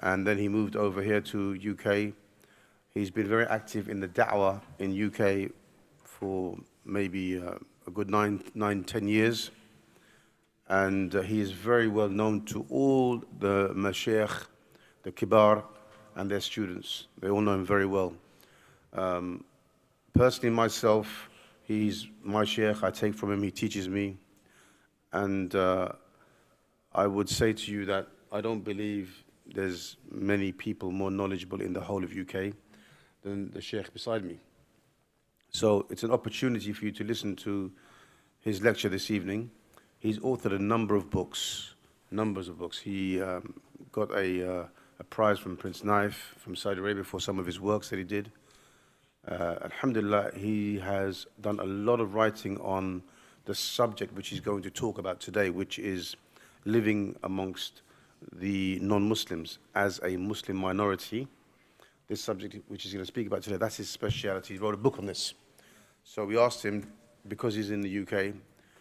and then he moved over here to UK. He's been very active in the da'wah in UK for maybe a good 10 years. And he is very well known to all the mashayikh, the kibar, and their students. They all know him very well. Personally, myself, he's my shaykh. I take from him, he teaches me. And I would say to you that I don't believe there's many people more knowledgeable in the whole of UK than the shaykh beside me. So it's an opportunity for you to listen to his lecture this evening. He's authored a number of books, numbers of books. He got a prize from Prince Naif from Saudi Arabia for some of his works that he did. Alhamdulillah, he has done a lot of writing on the subject which he's going to talk about today, which is living amongst the non-Muslims as a Muslim minority. This subject which he's going to speak about today, that's his speciality. He wrote a book on this. So we asked him, because he's in the UK,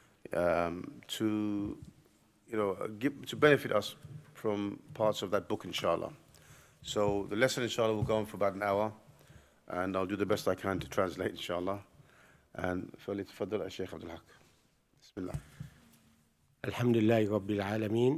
to benefit us from parts of that book, inshallah. So the lesson, inshallah, will go on for about an hour, and I'll do the best I can to translate, inshallah. And فليتفضل الشيخ عبد الحق. بسم الله. الحمد لله رب العالمين.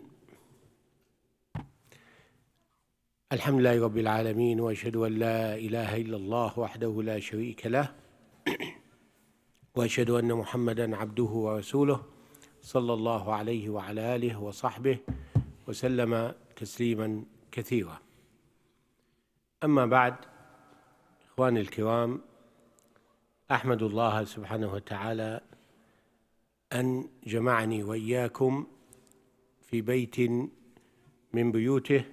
الحمد لله رب العالمين وأشهد أن لا إله إلا الله وحده لا شريك له وأشهد أن محمدًا عبده ورسوله صلى الله عليه وعلى آله وصحبه وسلم تسليمًا كثيرا. أما بعد، إخواني الكرام، أحمد الله سبحانه وتعالى أن جمعني وإياكم في بيت من بيوته،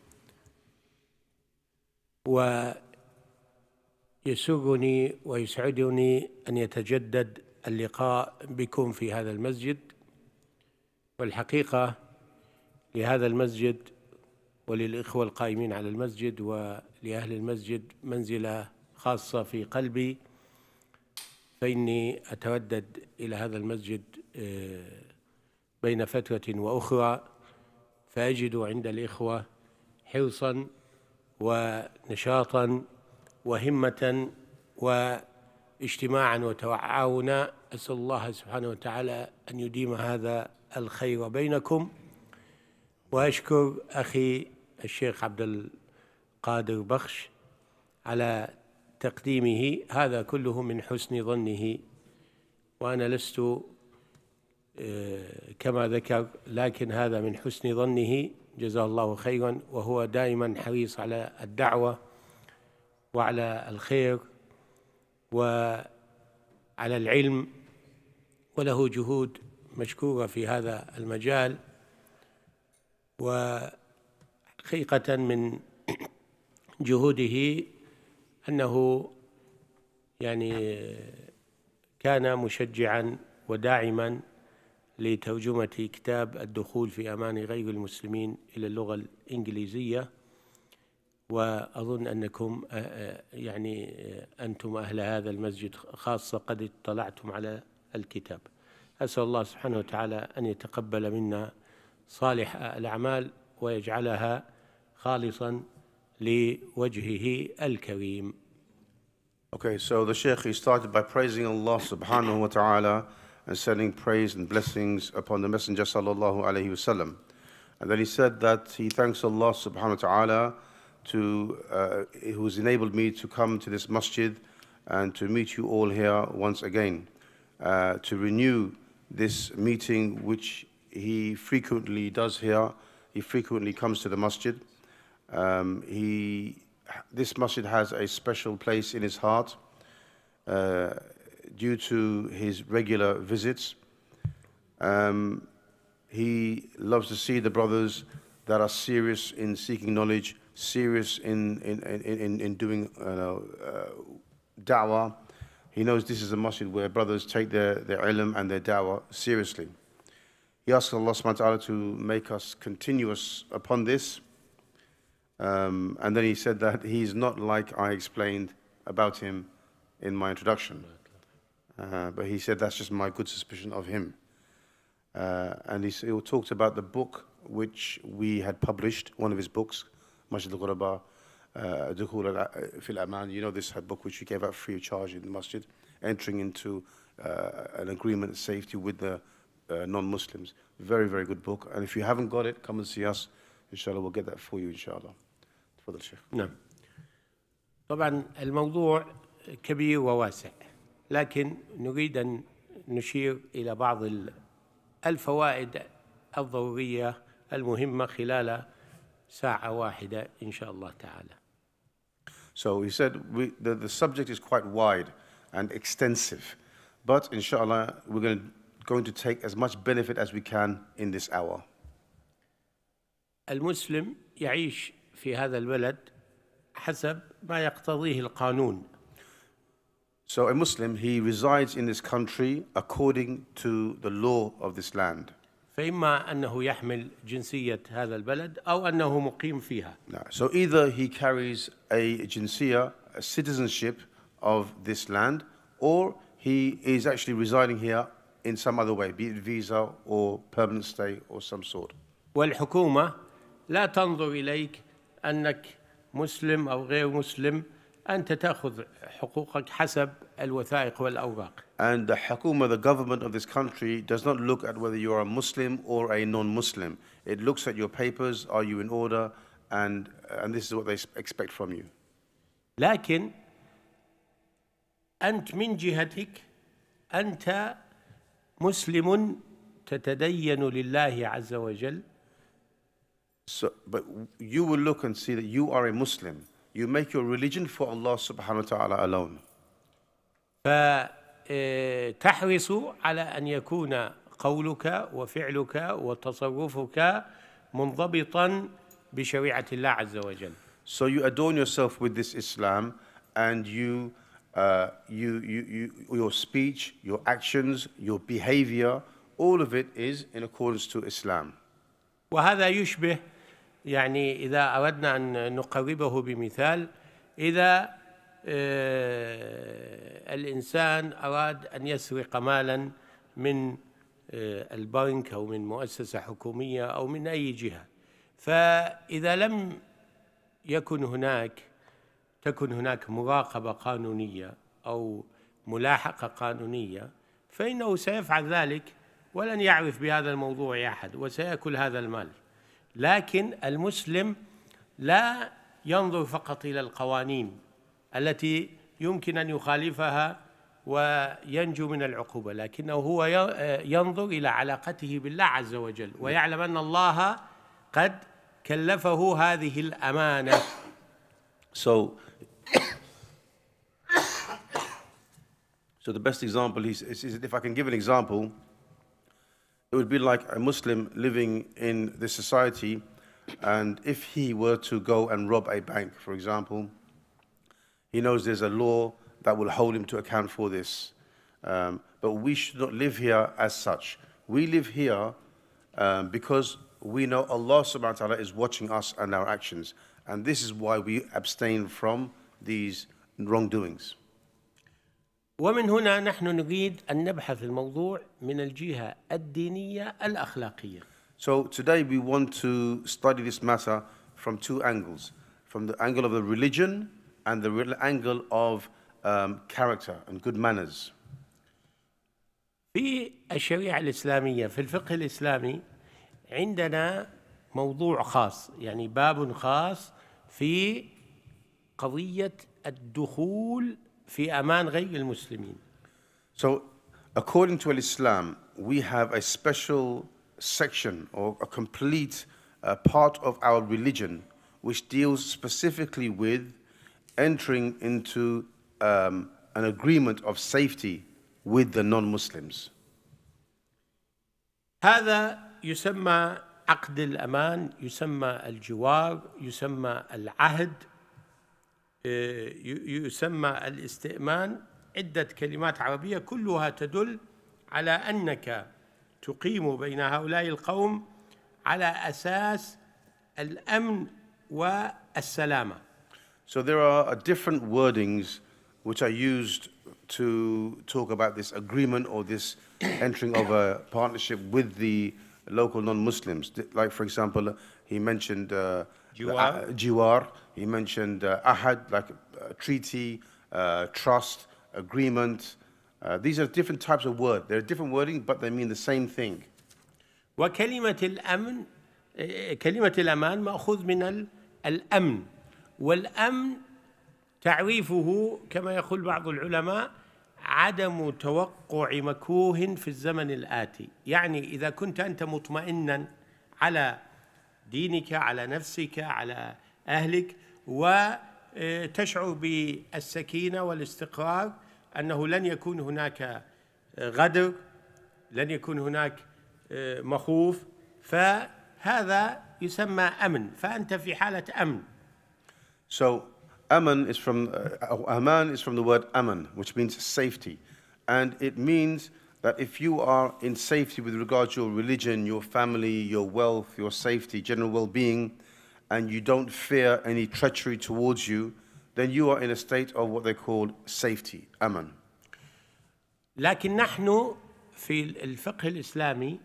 ويسرني ويسعدني أن يتجدد اللقاء بكم في هذا المسجد. والحقيقة لهذا المسجد وللإخوة القائمين على المسجد ولأهل المسجد منزلة خاصة في قلبي، فإني أتردد إلى هذا المسجد بين فترة وأخرى، فأجد عند الإخوة حرصاً ونشاطاً وهمة واجتماعاً وتعاونا. أسأل الله سبحانه وتعالى أن يديم هذا الخير بينكم. وأشكر أخي الشيخ عبد القادر بخش على تقديمه، هذا كله من حسن ظنه، وأنا لست كما ذكر، لكن هذا من حسن ظنه، جزاه الله خيرا. وهو دائما حريص على الدعوة وعلى الخير وعلى العلم، وله جهود مشكورة في هذا المجال. وحقيقة من جهوده أنه كان مشجعا وداعما لترجمة كتاب الدخول في أمان غير المسلمين إلى اللغة الإنجليزية، وأظن أنكم أنتم أهل هذا المسجد خاصة قد اطلعتم على الكتاب. أسأل الله سبحانه وتعالى أن يتقبل منا صالح الأعمال ويجعلها خالصا لوجهه الكريم. Okay, so the Shaykh, he started by praising Allah subhanahu wa ta'ala and sending praise and blessings upon the Messenger sallallahu alayhi wasallam. And then he said that he thanks Allah subhanahu wa ta'ala who has enabled me to come to this masjid and to meet you all here once again, to renew this meeting which he frequently does here. He frequently comes to the masjid. This masjid has a special place in his heart due to his regular visits. He loves to see the brothers that are serious in seeking knowledge, serious in doing da'wah. He knows this is a masjid where brothers take their ilm and their da'wah seriously. He asks Allah subhanahu wa ta'ala to make us continuous upon this. And then he said that he's not like I explained about him in my introduction. But he said that's just my good suspicion of him. And he talked about the book which we had published, one of his books, Masjid al-Ghuraba, Dukhul fil Aman. You know this book which we gave out free of charge in the masjid, entering into an agreement of safety with the non-Muslims. Very, very good book. And if you haven't got it, come and see us. Inshallah, we'll get that for you, inshallah. تفضل شيخ. نعم. طبعا الموضوع كبير وواسع، لكن نريد أن نشير إلى بعض الفوائد الضرورية المهمة خلال ساعة واحدة إن شاء الله تعالى. So he said the subject is quite wide and extensive, but inshallah we're going to take as much benefit as we can in this hour. المسلم يعيش في هذا البلد حسب ما يقتضيه القانون. So a Muslim, he resides in this country according to the law of this land. فإما أنه يحمل جنسية هذا البلد أو أنه مقيم فيها. So either he carries a jinsiyah, a citizenship of this land, or he is actually residing here in some other way, be it visa or permanent stay or some sort. والحكومة لا تنظر إليك أنك مسلم أو غير مسلم، أنت تأخذ حقوقك حسب الوثائق والأوراق. And the Hakuma, the government of this country, does not look at whether you are a Muslim or a non-Muslim. It looks at your papers, are you in order, and this is what they expect from you. لكن أنت من جهتك أنت مسلم تتدين لله عز وجل. So, but you will look and see that you are a Muslim. You make your religion for Allah subhanahu wa ta'ala alone. فتحرص على أن يكون قولك وفعلك وتصرفك منضبطا بشريعة الله عز وجل. So you adorn yourself with this Islam, and your speech, your actions, your behavior, all of it is in accordance to Islam. وهذا يشبه، يعني إذا أردنا أن نقربه بمثال، إذا الإنسان أراد أن يسرق مالا من البنك أو من مؤسسة حكومية أو من أي جهة، فإذا لم تكن هناك مراقبة قانونية أو ملاحقة قانونية، فإنه سيفعل ذلك ولن يعرف بهذا الموضوع أحد وسيأكل هذا المال. لكن المسلم لا ينظر فقط إلى القوانين التي يمكن أن يخالفها وينجو من العقوبة، لكنه هو ينظر إلى علاقته بالله عز وجل ويعلم أن الله قد كلفه هذه الأمانة. So the best example is if I can give an example, it would be like a Muslim living in this society, and if he were to go and rob a bank, for example, he knows there's a law that will hold him to account for this. But we should not live here as such. We live here because we know Allah subhanahu wa ta'ala is watching us and our actions. And this is why we abstain from these wrongdoings. ومن هنا نحن نريد أن نبحث الموضوع من الجهة الدينية الأخلاقية. So today we want to study this matter from two angles, from the angle of the religion and the angle of character and good manners. في الشريعة الإسلامية، في الفقه الإسلامي، عندنا موضوع خاص، يعني باب خاص في قضية الدخول في أمان غير المسلمين. So, according to Islam, we have a special section or a complete part of our religion which deals specifically with entering into an agreement of safety with the non-Muslims. هذا يسمى عقد الأمان، يسمى الجوار، يسمى العهد، يسمى الاستئمان، عدة كلمات عربية كلها تدل على أنك تقيم بين هؤلاء القوم على أساس الأمن والسلامة. So there are different wordings which are used to talk about this agreement or this entering of a partnership with the local non-Muslims. Like, for example, he mentioned jiwar. He mentioned ahad, like treaty, trust, agreement. These are different types of word. They're different wording, but they mean the same thing. وكلمة الأمن كلمة الأمان مأخوذ من الأمن، والأمن تعريفه كما يقول بعض العلماء عدم توقع مكروه في الزمن الآتي. يعني إذا كنت أنت مطمئنا على دينك، على نفسك، على أهلك، وتشعر بالسكينة والاستقرار، أنه لن يكون هناك غدر، لن يكون هناك مخوف، فهذا يسمى أمن، فأنت في حالة أمن. So aman is from the word aman, which means safety, and it means that if you are in safety with regard to your religion, your family, your wealth, your safety, general well-being, and you don't fear any treachery towards you, then you are in a state of what they call safety, aman. لكن نحن في الفقه الإسلامي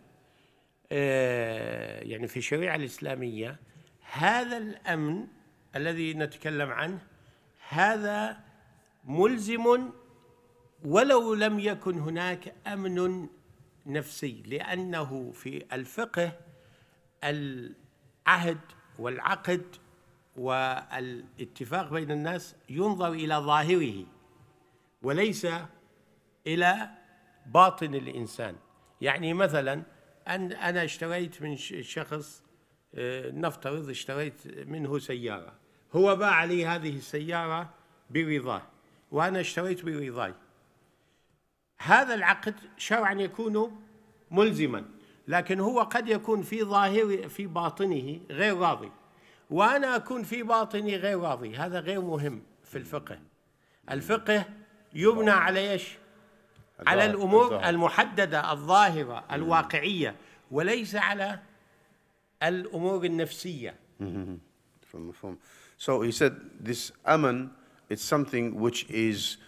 يعني في الشريعة الإسلامية هذا الأمن الذي نتكلم عنه هذا ملزم ولو لم يكن هناك أمن نفسي، لأنه في الفقه العهد والعقد والاتفاق بين الناس ينظر إلى ظاهره وليس إلى باطن الإنسان. يعني مثلا أنا اشتريت من شخص، نفترض اشتريت منه سيارة، هو باع لي هذه السيارة برضاه وأنا اشتريت برضاي، هذا العقد شرعا يكون ملزما، لكن هو قد يكون في ظاهر في باطنه غير راضي وأنا أكون في باطني غير راضي. هذا غير مهم في الفقه. الفقه يبنى على إيش؟ على الأمور المحددة الظاهرة الواقعية، وليس على الأمور النفسية. So he said this aman is something which is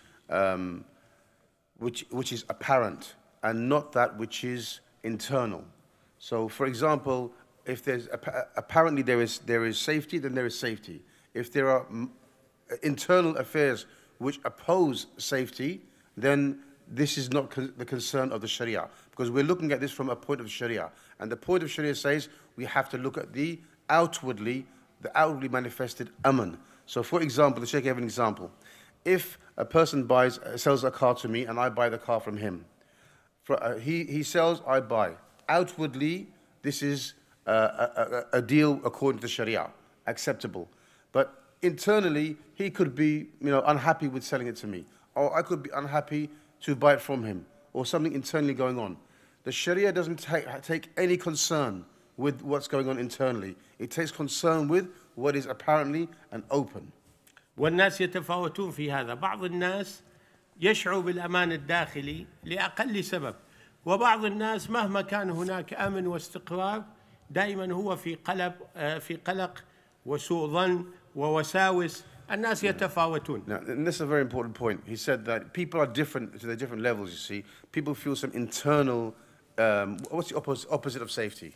apparent and not that which is internal. So for example, if there's apparently there is safety, then there is safety. If there are internal affairs which oppose safety, then this is not the concern of the Sharia, because we're looking at this from a point of Sharia, and the point of Sharia says we have to look at the outwardly manifested aman. So for example, the Shaykh gave an example. If a person sells a car to me and I buy the car from him, he sells, I buy. Outwardly, this is a deal according to Sharia, acceptable. But internally, he could be unhappy with selling it to me, or I could be unhappy to buy it from him, or something internally going on. The Sharia doesn't take any concern with what's going on internally. It takes concern with what is apparently and open. والناس يتفاوتون في هذا. بعض الناس يشعر بالأمان الداخلي لأقل سبب، وبعض الناس مهما كان هناك أمن واستقرار دائما هو في قلق وسوء ظن ووساوس. الناس يتفاوتون. Now, and this is a very important point. He said that people are different to their different levels, you see. People feel some internal, what's the opposite of safety?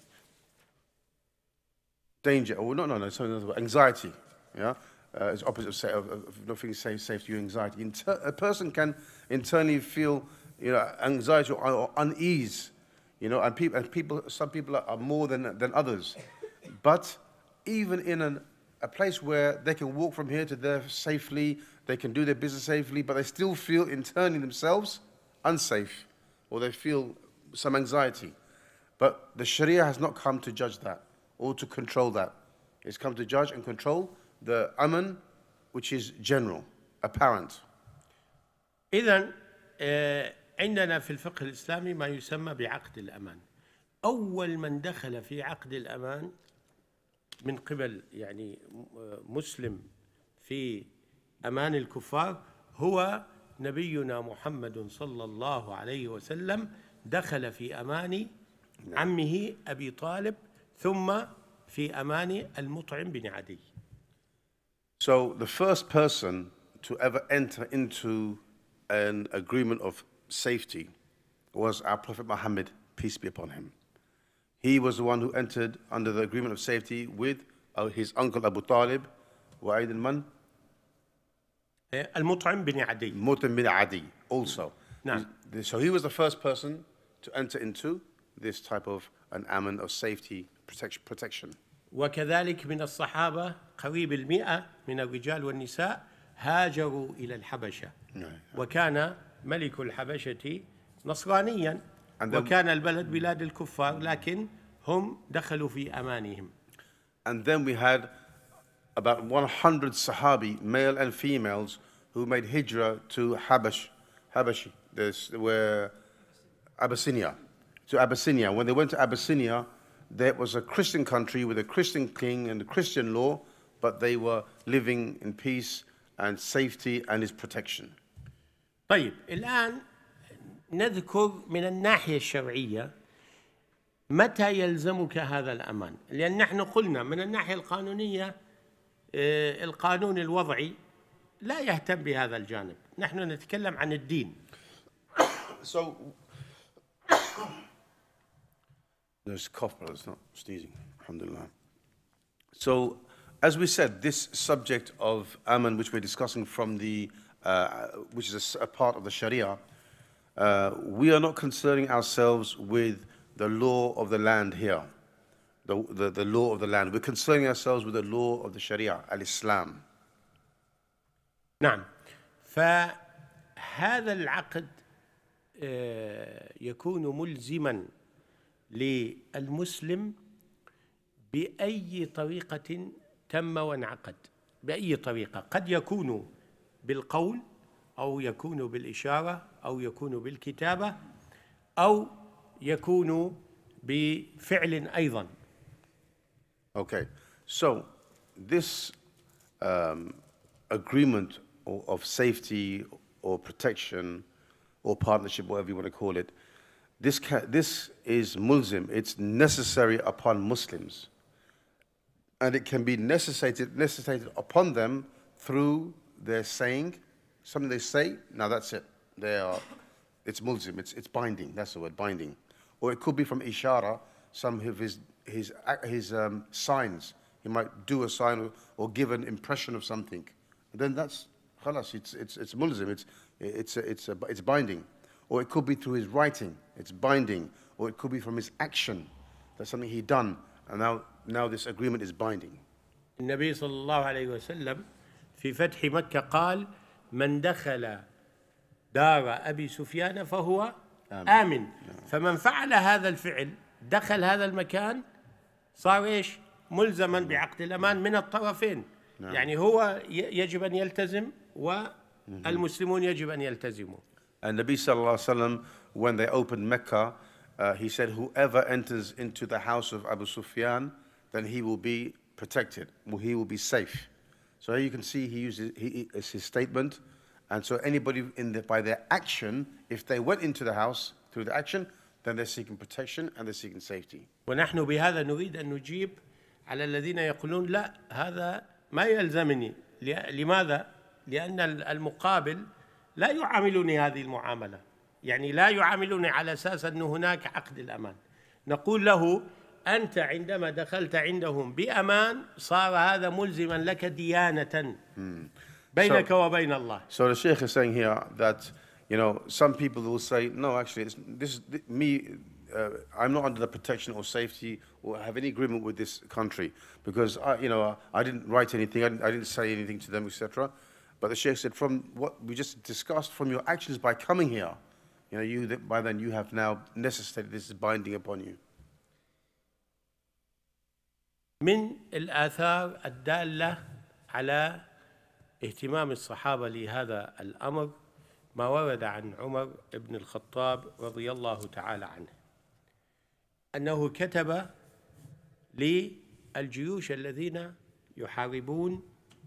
Danger, or no, anxiety, yeah? It's opposite of not feeling safety, anxiety. A person can internally feel, anxiety or unease, and some people are more than others. But even in a place where they can walk from here to there safely, they can do their business safely, but they still feel internally themselves unsafe, or they feel some anxiety. But the Sharia has not come to judge that or to control that. It's come to judge and control the aman, which is general, apparent. إذن عندنا في الفقه الإسلامي ما يسمى بعقد الأمان. أول من دخل في عقد الأمان من قبل يعني مسلم في أمان الكفار هو نبينا محمد صلى الله عليه وسلم، دخل في أمان عمه أبي طالب ثم في أمان المطعم بن عدي. So the first person to ever enter into an agreement of safety was our Prophet Muhammad, peace be upon him. He was the one who entered under the agreement of safety with his uncle Abu Talib, وأيضا من? المطعم بن عدي. Mutim bin Adi also. نعم. So he was the first person to enter into this type of an aman of safety protection. وكذلك من الصحابة قريب 100 من الرجال والنساء هاجروا إلى الحبشة. وكان ملك الحبشة نصرانيا وكان البلد بلاد الكفار لكن هم دخلوا في أمانهم. And then we had about 100 Sahabi, male and females, who made hijrah to Habashi, where Abyssinia, to Abyssinia. When they went to Abyssinia, there was a Christian country with a Christian king and a Christian law, but they were living in peace and safety and his protection. طيب الآن نذكر من الناحية الشرعية متى يلزمك هذا الأمان؟ لأن نحن قلنا من الناحية القانونية القانون الوضعي لا يهتم بهذا الجانب، نحن نتكلم عن الدين. So, there's cough, but it's not sneezing, alhamdulillah. So, as we said, this subject of aman, which we're discussing from the, which is a part of the Sharia, we are not concerning ourselves with the law of the land here, the law of the land. We're concerning ourselves with the law of the Sharia, al-Islam. نعم، فهذا العقد يكون ملزما للمسلم بأي طريقة تم وانعقد، بأي طريقة، قد يكون بالقول أو يكون بالإشارة أو يكون بالكتابة أو يكون بفعل أيضا. Okay, so this agreement of safety or protection or partnership, whatever you want to call it, this is mulzim, it's necessary upon Muslims. And it can be necessitated upon them through their saying, something they say, now that's it. It's mulzim, it's binding, that's the word, binding. Or it could be from ishara, some of his signs. He might do a sign or give an impression of something. And then that's khalas, it's mulzim, it's binding. Or it could be through his writing, it's binding. Or it could be from his action, that's something he done, and now this agreement is binding. النبي صلى الله عليه وسلم في فتح مكة قال من دخل دار أبي سفيان فهو آمن. فمن فعل هذا الفعل دخل هذا المكان صار إيش؟ ملزما بعقد الأمان من الطرفين. يعني هو يجب أن يلتزم والمسلمون يجب أن يلتزموا. And Nabi sallallahu alaihi wasallam, when they opened Mecca, he said, whoever enters into the house of Abu Sufyan, then he will be protected, he will be safe. So here you can see he uses his statement, and so anybody by their action, if they went into the house through the action, then they're seeking protection and they're seeking safety. ونحن بهذا نريد أن نجيب على الذين يقولون لا هذا ما يلزمني. لماذا؟ لأن المقابل لا يعاملني هذه المعاملة، يعني لا يعاملني على أساس أن هناك عقد الأمان. نقول له أنت عندما دخلت عندهم بأمان صار هذا ملزما لك ديانة بينك وبين الله. So the Sheikh is saying here that, you know, some people will say, no, actually, I'm not under the protection or safety or have any agreement with this country because, I didn't write anything, I didn't say anything to them, etc. But the Sheikh said, from what we just discussed, from your actions by coming here, by then you have now necessitated this is binding upon you. من الآثار الدالة على اهتمام الصحابة لهذا الأمر ما ورد عن عمر بن الخطاب رضي الله تعالى عنه أنه كتب للجيوش الذين يحاربون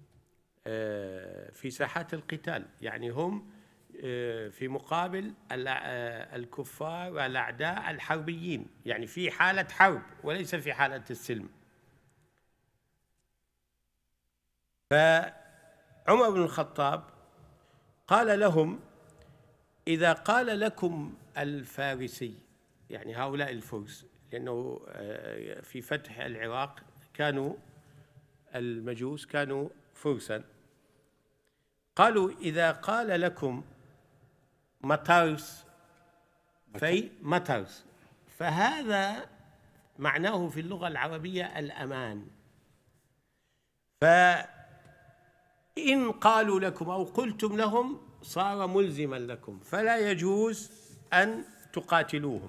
في ساحات القتال، يعني هم في مقابل الكفار الأعداء الحربيين، يعني في حالة حرب وليس في حالة السلم. فعمر بن الخطاب قال لهم إذا قال لكم الفارسي، يعني هؤلاء الفرس، لأنه في فتح العراق كانوا المجوس كانوا فرسا، قالوا إذا قال لكم مطرس في مطرس، فهذا معناه في اللغة العربية الأمان. فإن قالوا لكم أو قلتم لهم صار ملزما لكم، فلا يجوز أن تقاتلوهم.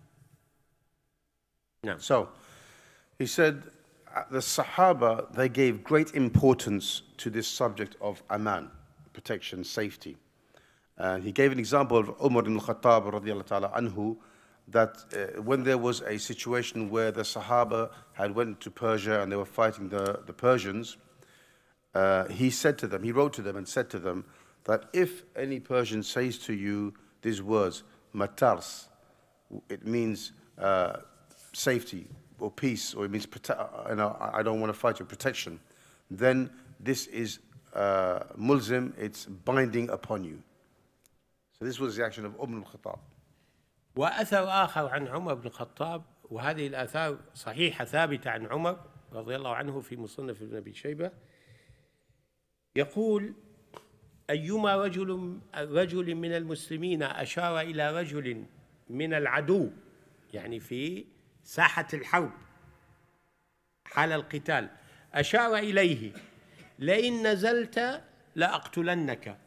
نعم. So he said the Sahaba, they gave great importance to this subject of aman, protection, safety. And he gave an example of Umar ibn al-Khattab radiallahu ta'ala anhu, that when there was a situation where the Sahaba had went to Persia and they were fighting the Persians, he said to them, he wrote to them and said to them that if any Persian says to you these words, matars, it means safety or peace, or it means I don't want to fight you, protection, then this is mulzim, it's binding upon you. So this was the action of Umar al-Khattab. وأثر آخر عن عمر بن الخطاب، وهذه الآثار صحيحة ثابتة عن عمر رضي الله عنه في مصنف ابن أبي شيبة، يقول: أيما رجل من المسلمين أشار إلى رجل من العدو، يعني في ساحة الحرب حال القتال، أشار إليه: لئن نزلت لأقتلنك،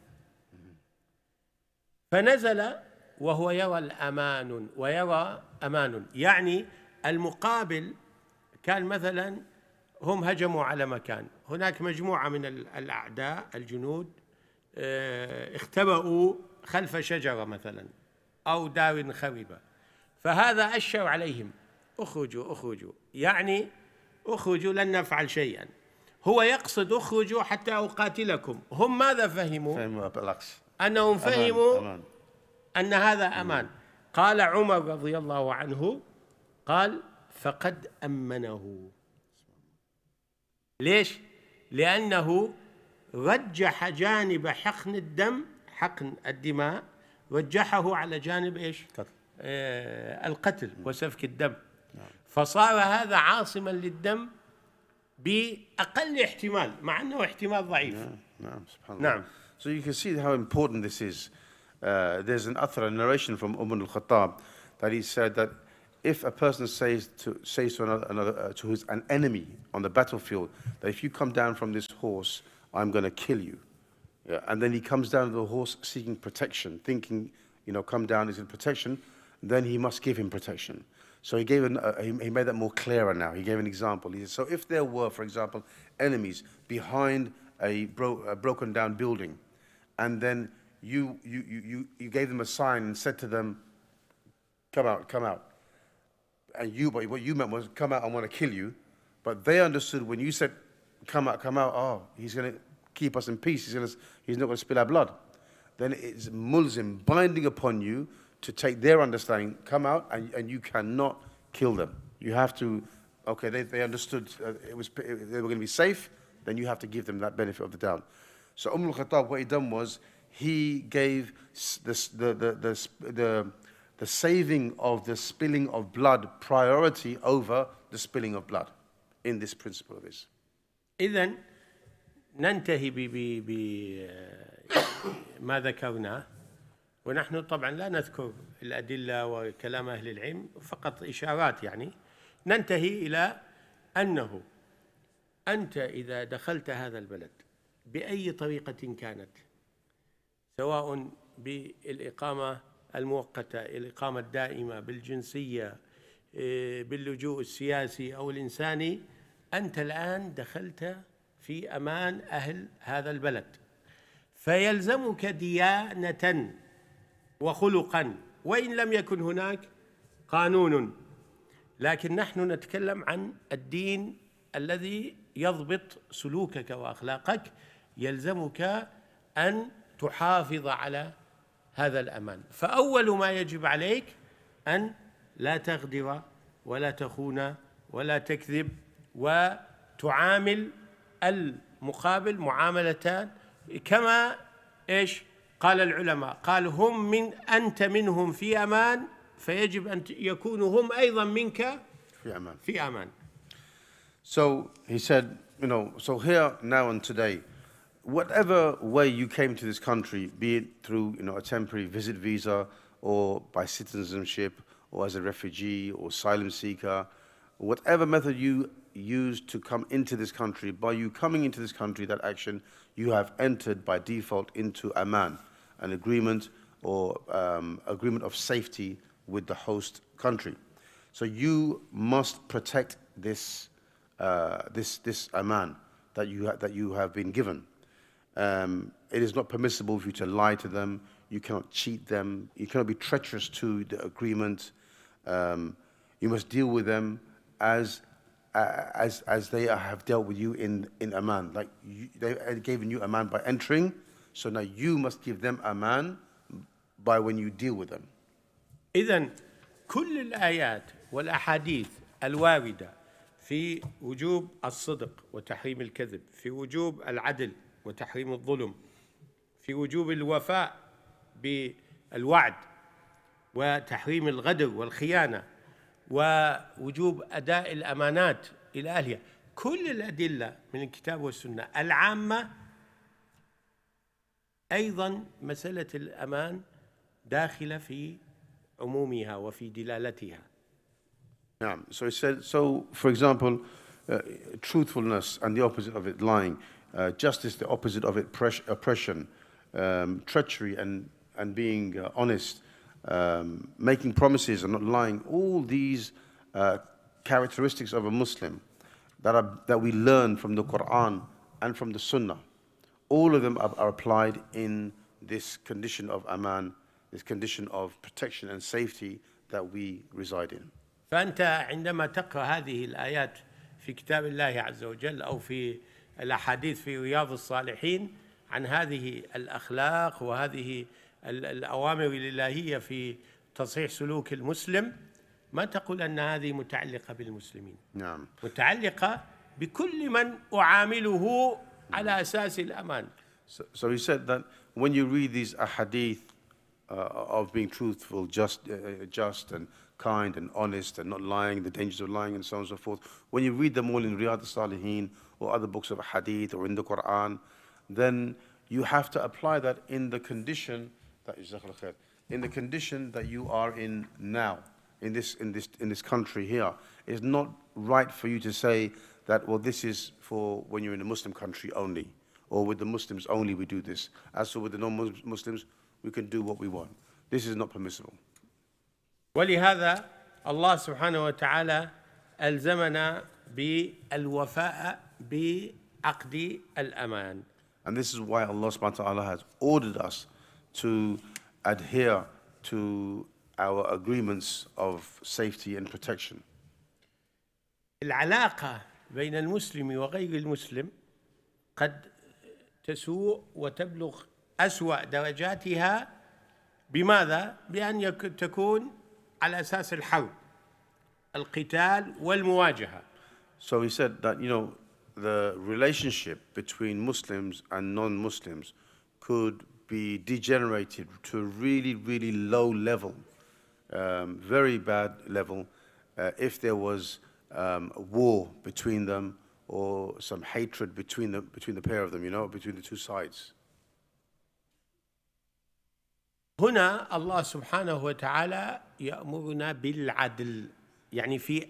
فنزل وهو يرى الأمان ويرى أمان، يعني المقابل كان مثلا هم هجموا على مكان، هناك مجموعة من الأعداء الجنود اختبأوا خلف شجرة مثلا أو دار خربة، فهذا أشر عليهم: اخرجوا اخرجوا، يعني اخرجوا لن نفعل شيئا. هو يقصد اخرجوا حتى أقاتلكم. هم ماذا فهموا؟ بالعكس، أنهم فهموا أمان. أن هذا أمان. قال عمر رضي الله عنه، قال: فقد أمنه. ليش؟ لأنه رجح جانب حقن الدم، حقن الدماء، رجحه على جانب إيش؟ القتل وسفك الدم. فصار هذا عاصما للدم بأقل احتمال، مع أنه احتمال ضعيف. نعم. So you can see how important this is. There's an author, a narration from Umar al-Khattab, that he said that if a person says to another to an enemy on the battlefield, that if you come down from this horse, I'm going to kill you. Yeah, and then he comes down to the horse seeking protection, thinking, come down is in protection, then he must give him protection. So he gave he made that more clearer now. He gave an example. He said, so if there were, for example, enemies behind a broken down building, and then you gave them a sign and said to them, come out, come out. And but what you meant was, come out, I want to kill you. But they understood when you said, come out, oh, he's going to keep us in peace. He's not going to spill our blood. Then it's mulzim, binding upon you to take their understanding, come out, and you cannot kill them. You have to, okay, they understood they were going to be safe, then you have to give them that benefit of the doubt. So al-Khattab, what he done was, he gave the saving of the spilling of blood priority over the spilling of blood in this principle of his. إذن ننتهي بما ذكرناه، ونحن طبعا لا نذكر الأدلة وكلام أهل العلم، فقط إشارات. يعني ننتهي إلى أنه أنت إذا دخلت هذا البلد بأي طريقة كانت، سواء بالإقامة المؤقتة، الإقامة الدائمة، بالجنسية، باللجوء السياسي أو الإنساني، أنت الآن دخلت في أمان أهل هذا البلد، فيلزمك ديانة وخلقا، وإن لم يكن هناك قانون. لكن نحن نتكلم عن الدين الذي يضبط سلوكك وأخلاقك، يلزمك أن تحافظ على هذا الأمان. فأول ما يجب عليك أن لا تغدر ولا تخون ولا تكذب، وتعامل المقابل معاملتان كما إيش قال العلماء، قال أنت منهم في أمان، فيجب أن يكونوا هم أيضا منك في أمان. So he said, you know, so here, now and today, whatever way you came to this country, be it through, you know, a temporary visit visa or by citizenship or as a refugee or asylum seeker, whatever method you used to come into this country, by you coming into this country, that action, you have entered by default into Aman, an agreement or agreement of safety with the host country. So you must protect this this Aman that you have been given. It is not permissible for you to lie to them. You cannot cheat them. You cannot be treacherous to the agreement. You must deal with them as they have dealt with you in Aman. Like they have given you Aman by entering, so now you must give them Aman by when you deal with them. إذن كل الآيات والأحاديث الواردة في وجوب الصدق وتحريم الكذب، في وجوب العدل وتحريم الظلم، في وجوب الوفاء بالوعد وتحريم الغدر والخيانة، ووجوب أداء الأمانات إلى أهلها، كل الأدلة من الكتاب والسنة العامة. أيضا مسألة الأمان داخلة في عمومها وفي دلالتها. Yeah. So it said, so for example, truthfulness and the opposite of it, lying, justice, the opposite of it, oppression, treachery and being honest, making promises and not lying, all these characteristics of a Muslim that we learn from the Quran and from the Sunnah, all of them are applied in this condition of Aman, this condition of protection and safety that we reside in. فأنت عندما تقرأ هذه الآيات في كتاب الله عز وجل أو في الأحاديث في رياض الصالحين عن هذه الأخلاق وهذه الأوامر الإلهية في تصحيح سلوك المسلم، ما تقول أن هذه متعلقة بالمسلمين. نعم. متعلقة بكل من أعامله على أساس الأمان. So he said that when you read these ahadith of being truthful, just and kind and honest and not lying, the dangers of lying and so on and so forth, when you read them all in Riyadh al-Salihin or other books of hadith or in the Quran, then you have to apply that in the condition that you are in now, in this country here. It's not right for you to say that, well, this is for when you're in a Muslim country only, or with the Muslims only we do this. As for with the non-Muslims, we can do what we want. This is not permissible. ولهذا الله سبحانه وتعالى ألزمنا بالوفاء بعقد الأمان. And this is why Allah subhanahu wa ta'ala has ordered us to adhere to our agreements of safety and protection. العلاقة بين المسلم وغير المسلم قد تسوء وتبلغ أسوأ درجاتها. بماذا؟ بأن تكون على أساس الحرب، القتال والمواجهة. So he said that, you know, the relationship between Muslims and non-Muslims could be degenerated to a really, really low level, very bad level, if there was a war between them or some hatred between the pair of them, you know, between the two sides. هنا الله سبحانه وتعالى يأمرنا بالعدل، يعني في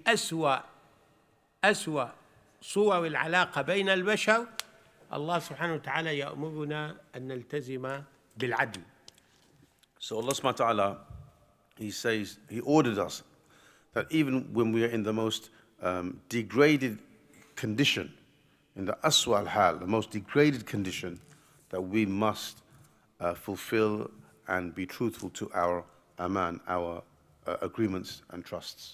أسوأ صور العلاقة بين البشر الله سبحانه وتعالى يأمرنا أن نلتزم بالعدل. So Allah subhanahu wa ta'ala, He says, He ordered us that even when we are in the most degraded condition, in the aswa al-hal, the most degraded condition, that we must fulfill and be truthful to our aman, our agreements and trusts.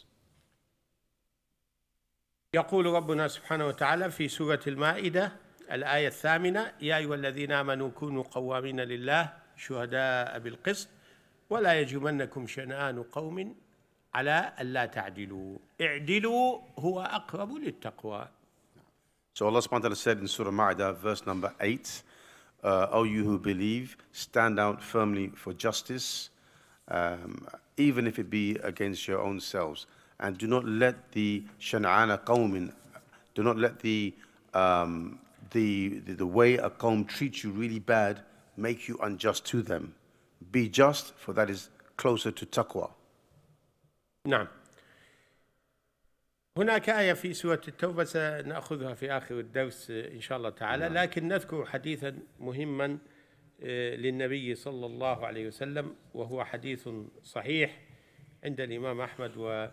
يقول ربنا سبحانه وتعالى في سورة المائدة الآية 8: يا أيها الذين آمنوا كونوا قوامين لله شهداء بالقسط ولا يجرمنكم شنآن قوم على ألا تعدلوا اعدلوا هو أقرب للتقوى. So Allah subhanahu wa ta'ala said in Surah Ma'idah, verse number 8, O you who believe, stand out firmly for justice, even if it be against your own selves. And do not let the shan'ana qawmin, do not let the the way a qawm treats you really bad make you unjust to them. Be just, for that is closer to taqwa. نعم. هناك آية في سورة التوبة سنأخذها في آخر الدرس إن شاء الله تعالى، لكن نذكر حديثا مهما للنبي صلى الله عليه وسلم، وهو حديث صحيح عند الإمام أحمد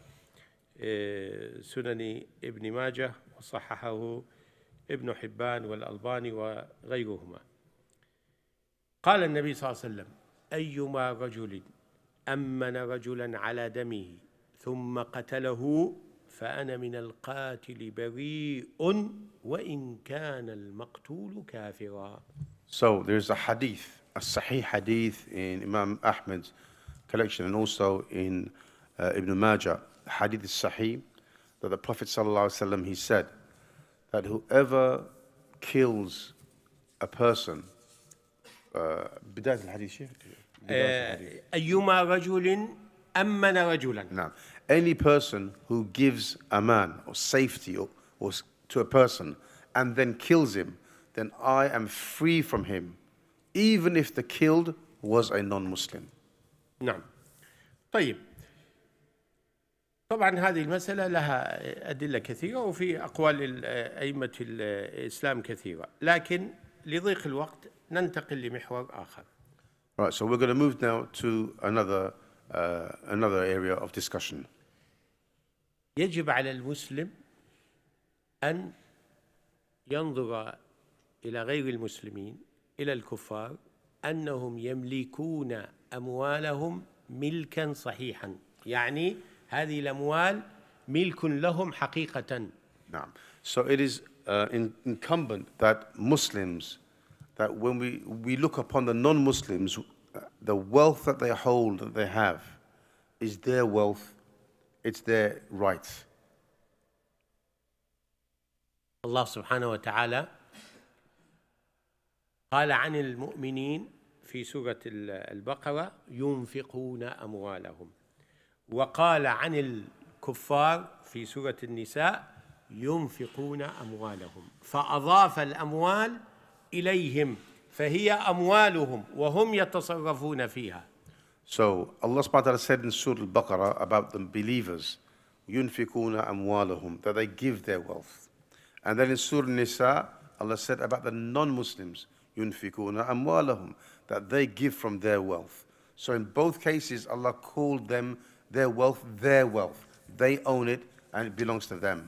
وسنن ابن ماجه، وصححه ابن حبان والألباني وغيرهما. قال النبي صلى الله عليه وسلم: أيما رجل أمن رجلا على دمه ثم قتله فأنا من القاتل بريء وإن كان المقتول كافرا. So there's a hadith, a sahih hadith in Imam Ahmed's collection and also in Ibn Majah. The hadith is sahih, that the Prophet ﷺ, he said that whoever kills a person, بداية الحديث شيخ أيما رجل أمن رجلا. Now, any person who gives aman or safety or to a person and then kills him, then I am free from him, even if the killed was a non-Muslim. نعم. طيب، طبعا هذه المسألة لها أدلة كثيرة وفي أقوال أئمة الإسلام كثيرة، لكن لضيق الوقت ننتقل لمحور آخر. Right, so we're going to move now to another area of discussion. يجب على المسلم أن ينظر إلى غير المسلمين، إلى الكفار، أنهم يملكون أموالهم ملكا صحيحا، يعني هذه الأموال ملك لهم حقيقة. Now, so it is incumbent that Muslims, that when we look upon the non-Muslims, the wealth that they hold, that they have, is their wealth, it's their rights. الله سبحانه وتعالى قال عن المؤمنين في سورة البقرة: ينفقون أموالهم، وقال عن الكفار في سورة النساء: ينفقون أموالهم، فأضاف الأموال إليهم، فهي أموالهم وهم يتصرفون فيها. So Allah subhanahu wa ta'ala said in Surah Al-Baqarah about the believers, ينفقون أموالهم, that they give their wealth. And then in Surah Nisa, Allah said about the non-Muslims, ينفقون أموالهم, that they give from their wealth. So in both cases, Allah called them their wealth, their wealth. They own it and it belongs to them.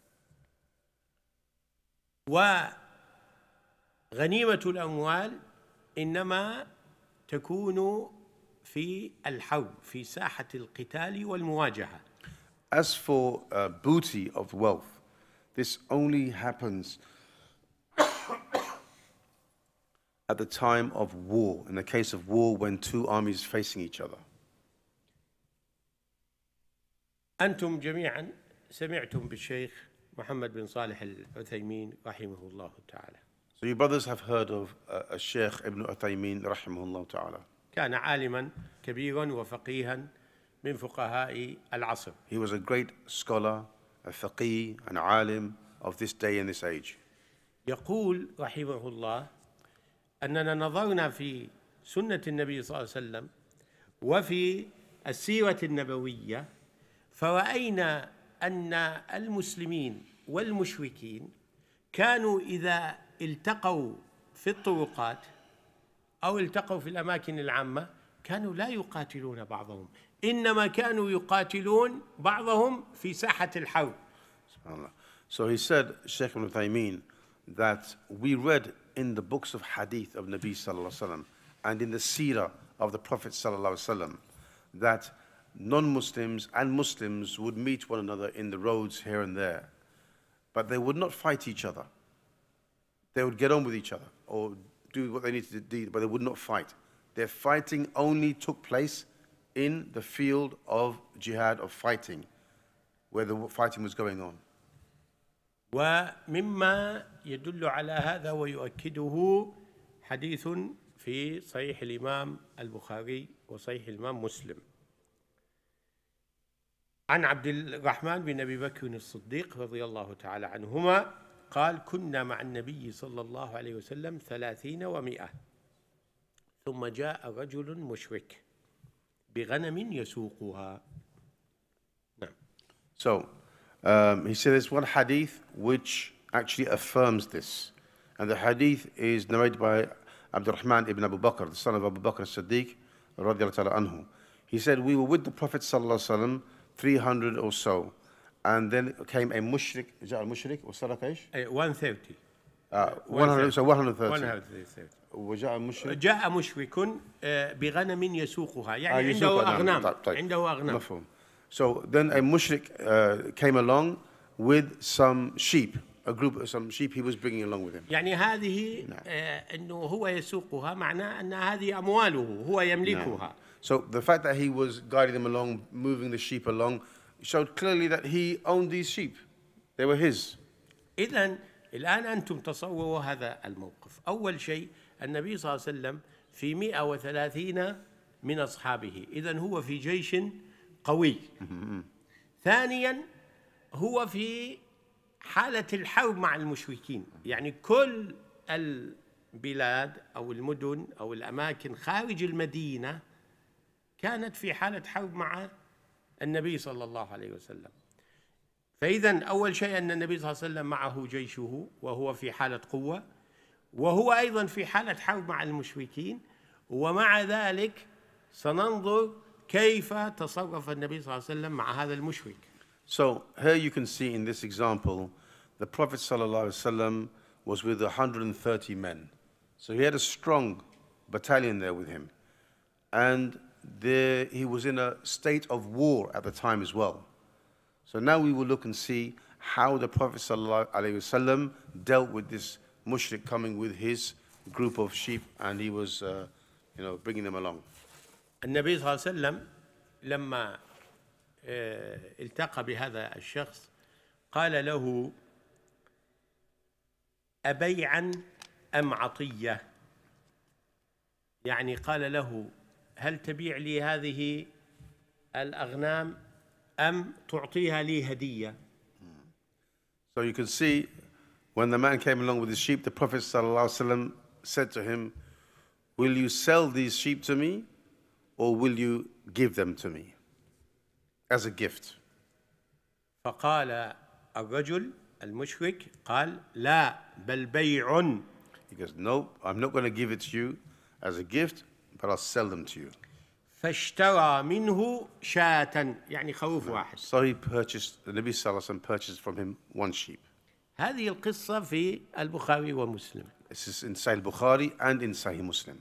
وغنيمة الأموال إنما تكون في الحرب، في ساحة القتال والمواجهة. As for booty of wealth, this only happens at the time of war, in the case of war when two armies facing each other. أنتم جميعا سمعتم بالشيخ محمد بن صالح العثيمين رحمه الله تعالى. So you brothers have heard of Sheikh Ibn Uthaymin rahimahullah ta'ala. كان عالما كبيرا وفقيها من فقهاء العصر. He was a great scholar, a faqih, an alim of this day and this age. يقول رحمه الله: أننا نظرنا في سنة النبي صلى الله عليه وسلم وفي السيرة النبوية، فرأينا أن المسلمين والمشركين كانوا إذا التقوا في الطرقات أو التقوا في الأماكن العامة كانوا لا يقاتلون بعضهم، إنما كانوا يقاتلون بعضهم في ساحة الحرب. SubhanAllah. So he said, Sheikh Ibn Uthaymin, that we read in the books of hadith of Nabi sallallahu alaihi wasallam and in the seerah of the Prophet sallallahu alaihi wasallam that non-Muslims and Muslims would meet one another in the roads here and there, but they would not fight each other. They would get on with each other or do what they needed to do, but they would not fight. Their fighting only took place in the field of jihad, of fighting, where the fighting was going on. ومما يدل على هذا ويؤكده حديث في صحيح الإمام البخاري وصحيح الإمام مسلم عن عبد الرحمن بن أبي بكر الصديق رضي الله تعالى عنهما قال كنا مع النبي صلى الله عليه وسلم 30 و100 ثم جاء رجل مشرك بغنم يسوقها. نعم. So, he said there's one hadith which actually affirms this. And the hadith is narrated by Abdurrahman ibn Abu Bakr, the son of Abu Bakr as-Siddiq, radiallahu ta'ala anhu. He said, we were with the Prophet sallallahu alaihi wasallam, 300 or so. And then came a mushrik, is that a mushrik or sadaqah? 130. 100, so 130. 130. وجاء مشرك جاء مشرك بغنم يسوقها يعني عنده أغنام. عنده أغنام. مفهوم. So then a mushrik came along with some sheep, a group of some sheep he was bringing along with him. يعني هذه أنه هو يسوقها معناه أن هذه أمواله هو يملكها. So the fact that he was guiding them along, moving the sheep along, showed clearly that he owned these sheep. They were his. إذن الآن أنتم تصوروا هذا الموقف. أول شيء النبي صلى الله عليه وسلم في 130 من أصحابه، إذن هو في جيش قوي. ثانيا هو في حالة الحرب مع المشركين، يعني كل البلاد أو المدن أو الأماكن خارج المدينة كانت في حالة حرب مع النبي صلى الله عليه وسلم. فإذا أول شيء أن النبي صلى الله عليه وسلم معه جيشه وهو في حالة قوة، وهو أيضا في حالة حرب مع المشركين، ومع ذلك سننظر كيف تصرف النبي صلى الله عليه وسلم مع هذا المشرك. So here you can see in this example, the Prophet ﷺ was with 130 men. So he had a strong battalion there with him. And he was in a state of war at the time as well. So now we will look and see how the Prophet ﷺ dealt with this mushrik coming with his group of sheep, and he was bringing them along. النبي صلى الله عليه وسلم لما التقى بهذا الشخص قال له أبيعا أم عطية، يعني قال له هل تبيع لي هذه الأغنام أم تعطيها لي هدية. So you can see when the man came along with his sheep, the Prophet ﷺ said to him, will you sell these sheep to me or will you give them to me as a gift? فقال الرجل المشرك قال لا بل بيع. He goes, no, I'm not going to give it to you as a gift, but I'll sell them to you. فاشترى منه شاة يعني خروف واحد. So he purchased, the Nabi Sallallahu Alaihi Wasallam purchased from him one sheep. هذه القصة في البخاري ومسلم. This is in Sahih Bukhari and in Sahih Muslim.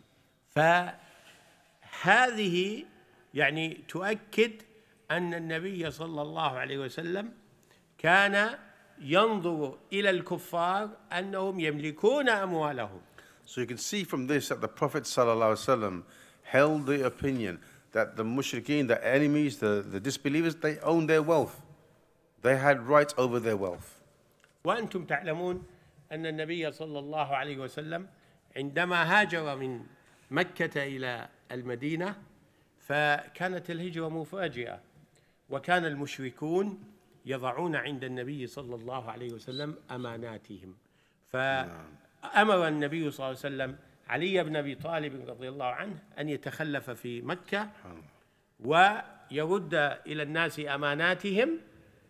فهذه يعني تؤكد أن النبي صلى الله عليه وسلم كان ينظر إلى الكفار أنهم يملكون أموالهم. So you can see from this that the Prophet Sallallahu Alaihi Wasallam held the opinion that the mushrikeen, the enemies, the disbelievers, they owned their wealth. They had rights over their wealth. وأنتم تعلمون أن النبي صلى الله عليه وسلم عندما هاجر من مكة إلى المدينة فكانت الهجرة مفاجئة، وكان المشركون يضعون عند النبي صلى الله عليه وسلم أماناتهم، فأمر النبي صلى الله عليه وسلم علي بن أبي طالب رضي الله عنه أن يتخلف في مكة ويرد إلى الناس أماناتهم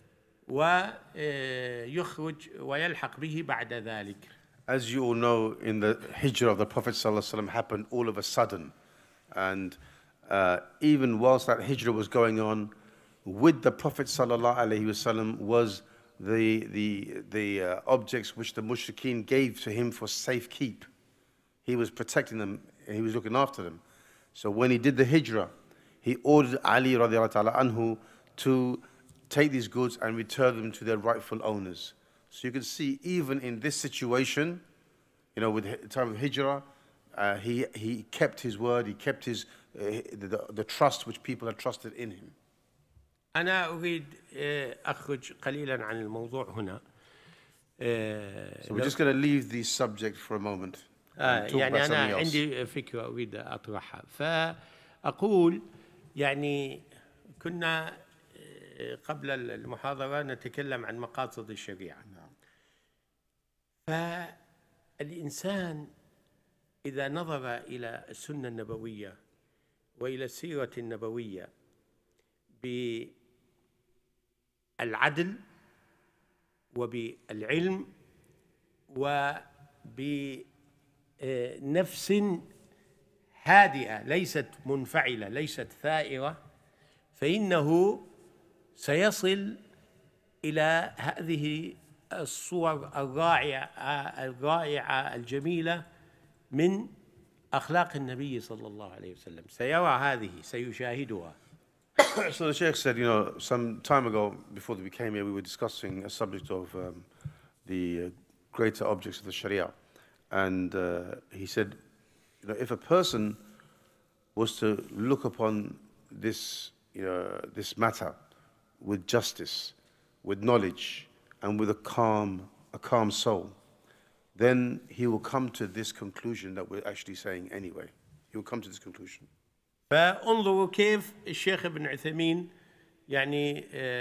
ويخرج ويلحق به بعد ذلك. As you all know, in the hijrah of the Prophet ﷺ happened all of a sudden, and even whilst that hijrah was going on, with the Prophet ﷺ was the objects which the mushrikeen gave to him for safekeep. He was protecting them, he was looking after them. So when he did the hijrah, he ordered Ali radiallahu ta'ala anhu to take these goods and return them to their rightful owners. So you can see even in this situation, with the time of hijrah, he kept his word, he kept the trust which people had trusted in him. أنا أريد أخرج قليلا عن الموضوع هنا. So we're just going to leave the subject for a moment. يعني أنا عندي فكرة أريد أطرحها. فأقول يعني كنا قبل المحاضرة نتكلم عن مقاصد الشريعة. فالإنسان إذا نظر إلى السنة النبوية وإلى السيرة النبوية بالعدل وبالعلم وبنفس هادئة ليست منفعلة ليست ثائرة، فإنه سيصل إلى هذه الصور الرائعة الجميلة من أخلاق النبي صلى الله عليه وسلم، سيرى هذه سيشاهدها. So the Sheikh said, you know, some time ago, before we came here, we were discussing a subject of the greater objects of the Sharia. And he said, you know, if a person was to look upon this, you know, this matter with justice, with knowledge, and with a calm soul, then he will come to this conclusion that we're actually saying anyway. He will come to this conclusion. فانظروا كيف الشيخ ابن عثيمين يعني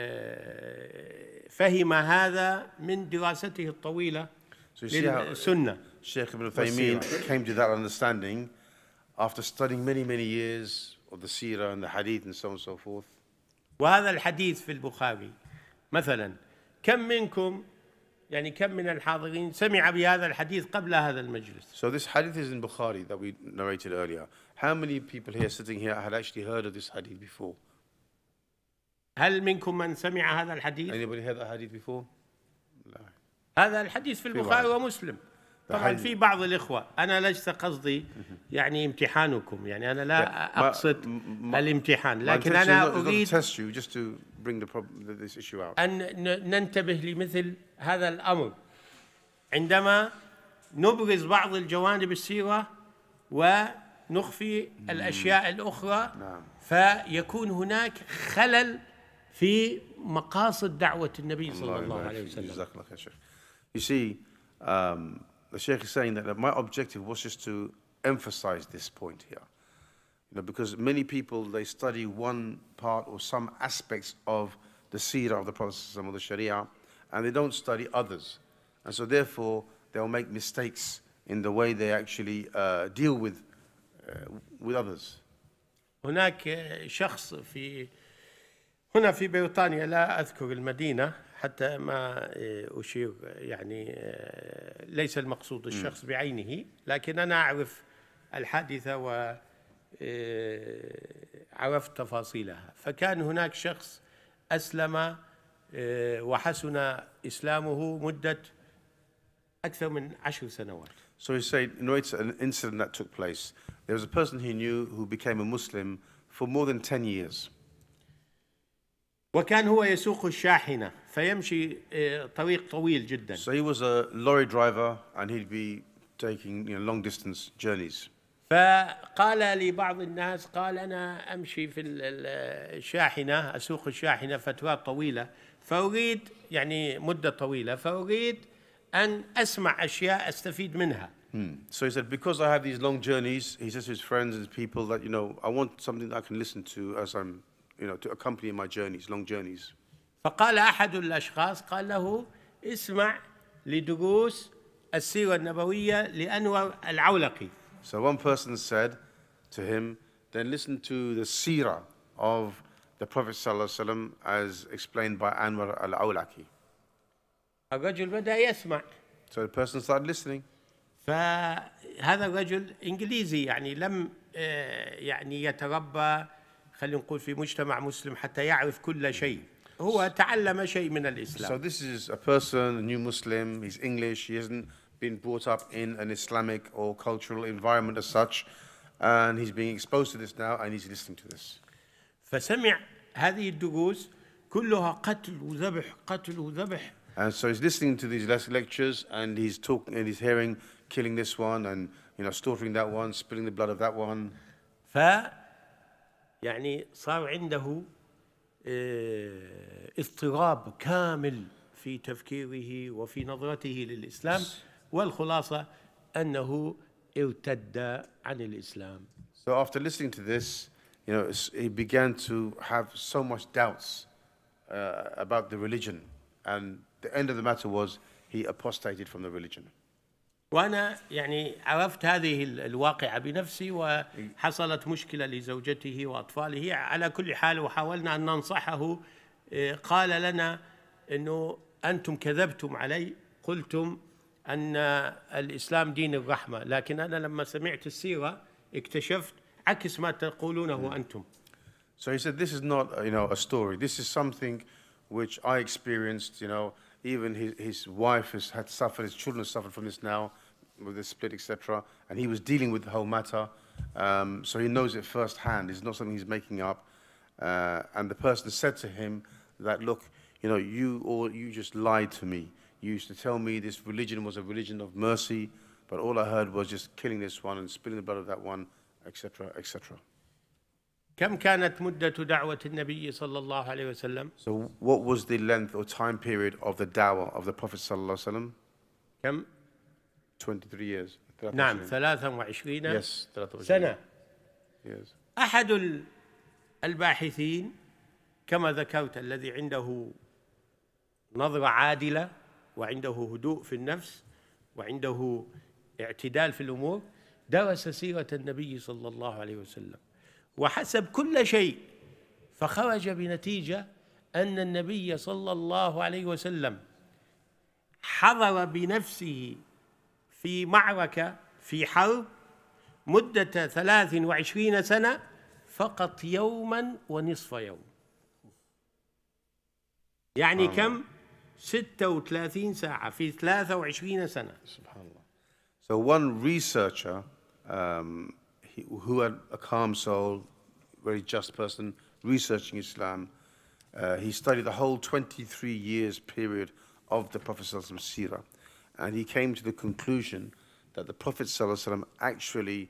فهم هذا من دراسته الطويلة للسنة. Sheikh Ibn Uthaymeen came to that understanding after studying many years of the seerah and the hadith and so on and so forth. وهذا الحديث في البخاري مثلا، كم منكم يعني كم من الحاضرين سمع بهذا الحديث قبل هذا المجلس؟ So this hadith is in Bukhari that we narrated earlier. How many people here sitting here had actually heard of this hadith before? هل منكم من سمع هذا الحديث؟ Anybody heard that hadith before? لا. هذا الحديث في البخاري ومسلم. طبعا في بعض الإخوة، أنا ليس قصدي يعني امتحانكم، يعني أنا لا أقصد الامتحان، لكن أنا أريد أن ننتبه لمثل هذا الأمر عندما نبرز بعض الجوانب السيرة ونخفي الأشياء الأخرى. فيكون هناك خلل في مقاصد دعوة النبي صلى الله عليه وسلم. You see, the Sheikh is saying that my objective was just to emphasize this point here. You know, because many people, they study one part or some aspects of the seerah of the Prophet or the Sharia, and they don't study others. And so therefore, they'll make mistakes in the way they actually deal with others. هناك شخص هنا في بريطانيا، لا أذكر المدينة حتى ما أشير، يعني ليس المقصود الشخص بعينه، لكن أنا أعرف الحادثة وعرفت تفاصيلها. فكان هناك شخص أسلم وحسن إسلامه مدة أكثر من 10 سنوات. So he said, it's an incident that took place. There was a person he knew who became a Muslim for more than 10 years. وكان هو يسوق الشاحنة فيمشي طريق طويل جدا. So he was a lorry driver and he'd be taking long distance journeys. فقال لبعض الناس، قال أنا أمشي في الشاحنة، أسوق الشاحنة فترات طويلة، فأريد يعني مدة طويلة، فأريد أن أسمع أشياء أستفيد منها. So he said, because I have these long journeys, he says to his friends and people that, I want something that I can listen to as I'm, to accompany my journeys, long journeys. فقال أحد الأشخاص قال له اسمع لدروس السيرة النبوية لأنور العولقي. So one person said to him, then listen to the seerah of the Prophet ﷺ as explained by Anwar al-Awlaki. الرجل بدأ يسمع. So the person started listening. فهذا الرجل إنجليزي، يعني لم يعني يتربى خلينا نقول في مجتمع مسلم حتى يعرف كل شيء. هو تعلم شيء من الإسلام. So this is a person, a new Muslim, he's English, he hasn't been brought up in an Islamic or cultural environment as such, and he's being exposed to this now and he's listening to this. فسمع هذه الدروس كلها قتل وذبح قتل وذبح. And so he's listening to these lectures and he's talking and he's hearing killing this one and slaughtering that one, spilling the blood of that one. يعني صار عنده اضطراب كامل في تفكيره وفي نظرته للإسلام، والخلاصة أنه ارتد عن الإسلام. So after listening to this, he began to have so much doubts about the religion, and the end of the matter was he apostated from the religion. وأنا يعني عرفت هذه الواقعة بنفسي، وحصلت مشكلة لزوجته وأطفاله. على كل حال وحاولنا أن ننصحه. قال لنا أنه أنتم كذبتم علي، قلتم أن الإسلام دين الرحمة، لكن أنا لما سمعت السيرة اكتشفت عكس ما تقولونه أنتم. So he said, this is not, a story. This is something which I experienced, even his wife had suffered, his children have suffered from this now, with the split, etc. And he was dealing with the whole matter. So he knows it firsthand. It's not something he's making up. And the person said to him that, look, you just lied to me. You used to tell me this religion was a religion of mercy, but all I heard was just killing this one and spilling the blood of that one, etc., etc. كم كانت مدة دعوة النبي صلى الله عليه وسلم؟ So what was the length or time period of the dawah of the Prophet sallallahu alaihi wasallam? كم؟ 23 years. نعم 23 Yes, 23 سنة. Yes. أحد الباحثين كما ذكرت الذي عنده نظرة عادلة وعنده هدوء في النفس وعنده اعتدال في الأمور، درس سيرة النبي صلى الله عليه وسلم وحسب كل شيء، فخرج بنتيجة أن النبي صلى الله عليه وسلم حضر بنفسه في معركة في حرب مدة 23 سنة فقط يوما ونصف يوم. يعني كم؟ 36 ساعة في 23 سنة. Subhanallah. So one researcher who had a calm soul, very just person, researching Islam, he studied the whole 23 years period of the Prophet ﷺ's seerah, and he came to the conclusion that the Prophet ﷺ actually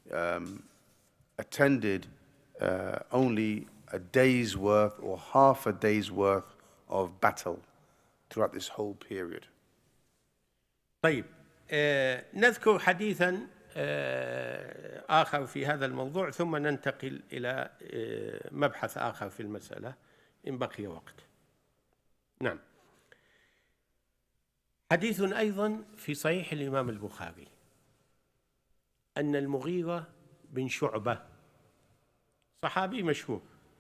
attended only a day's worth or half a day's worth of battle throughout this whole period. طيب نذكر حديثا آخر في هذا الموضوع ثم ننتقل إلى مبحث آخر في المسألة إن بقي وقت. نعم. حديث أيضا في صحيح الإمام البخاري أن المغيرة بن شعبة صحابي مشهور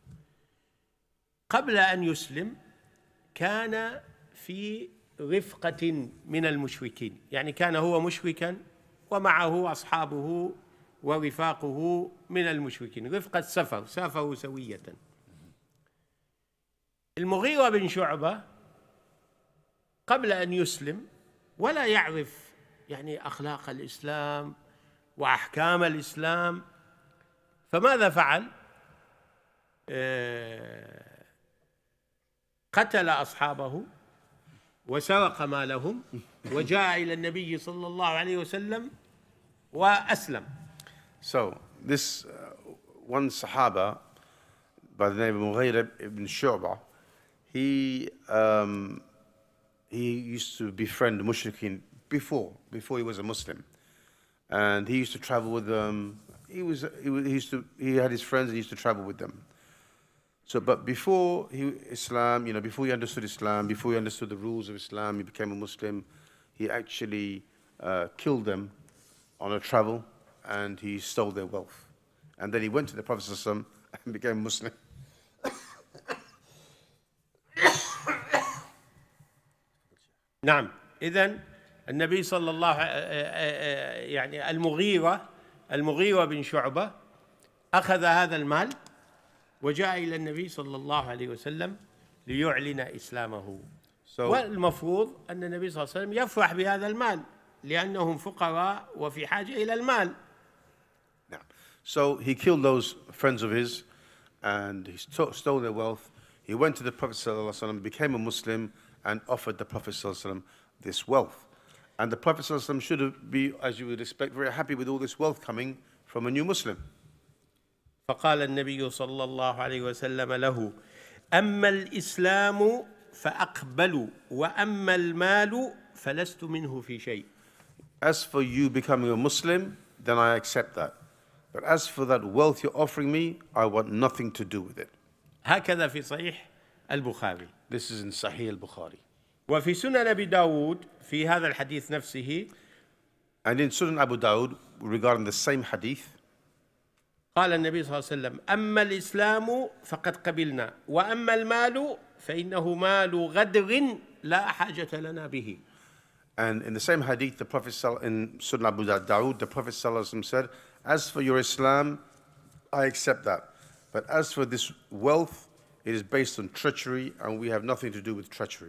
قبل أن يسلم كان في رفقة من المشركين، يعني كان هو مشركا ومعه أصحابه ورفاقه من المشركين، رفقة سفر، سافروا سوية. المغيرة بن شعبة قبل أن يسلم ولا يعرف يعني أخلاق الإسلام وأحكام الإسلام، فماذا فعل؟ قتل أصحابه وسرق مالهم وجاء إلى النبي صلى الله عليه وسلم وأسلم. So this one Sahaba by the name of Mughira ibn Shu'bah, he used to befriend Mushrikeen before he was a Muslim, and he used to travel with them. He had his friends and he used to travel with them. So, but before before he understood Islam, before he understood the rules of Islam, he became a Muslim. He actually killed them on a travel, and he stole their wealth. And then he went to the Prophet ﷺ and became Muslim. نعم. إذن النبي صلى الله يعني المغيرة بن شعبة أخذ هذا المال وجاء إلى النبي صلى الله عليه وسلم ليعلن إسلامه. والمفروض أن النبي صلى الله عليه وسلم يفرح بهذا المال لأنهم فقراء وفي حاجة إلى المال. So he killed those friends of his and he stole their wealth. He went to the Prophet ﷺ, became a Muslim, and offered the Prophet ﷺ this wealth. And the Prophet ﷺ should be, as you would expect, very happy with all this wealth coming from a new Muslim. فقال النبي صلى الله عليه وسلم له: أما الإسلام فأقبل وأما المال فلست منه في شيء. As for you becoming a Muslim, then I accept that. But as for that wealth you're offering me, I want nothing to do with it. هكذا في صحيح البخاري. This is in Sahih al-Bukhari. وفي سنن أبي داود في هذا الحديث نفسه And in Sunan Abu Dawud, regarding the same hadith, قال النبي صلى الله عليه وسلم: أما الإسلام فقد قبلنا، وأما المال فإنه مال غدر لا حاجة لنا به. and in the same hadith, the Prophet in Sunan Abu Dawud, the Prophet said, "As for your Islam, I accept that. But as for this wealth, it is based on treachery, and we have nothing to do with treachery."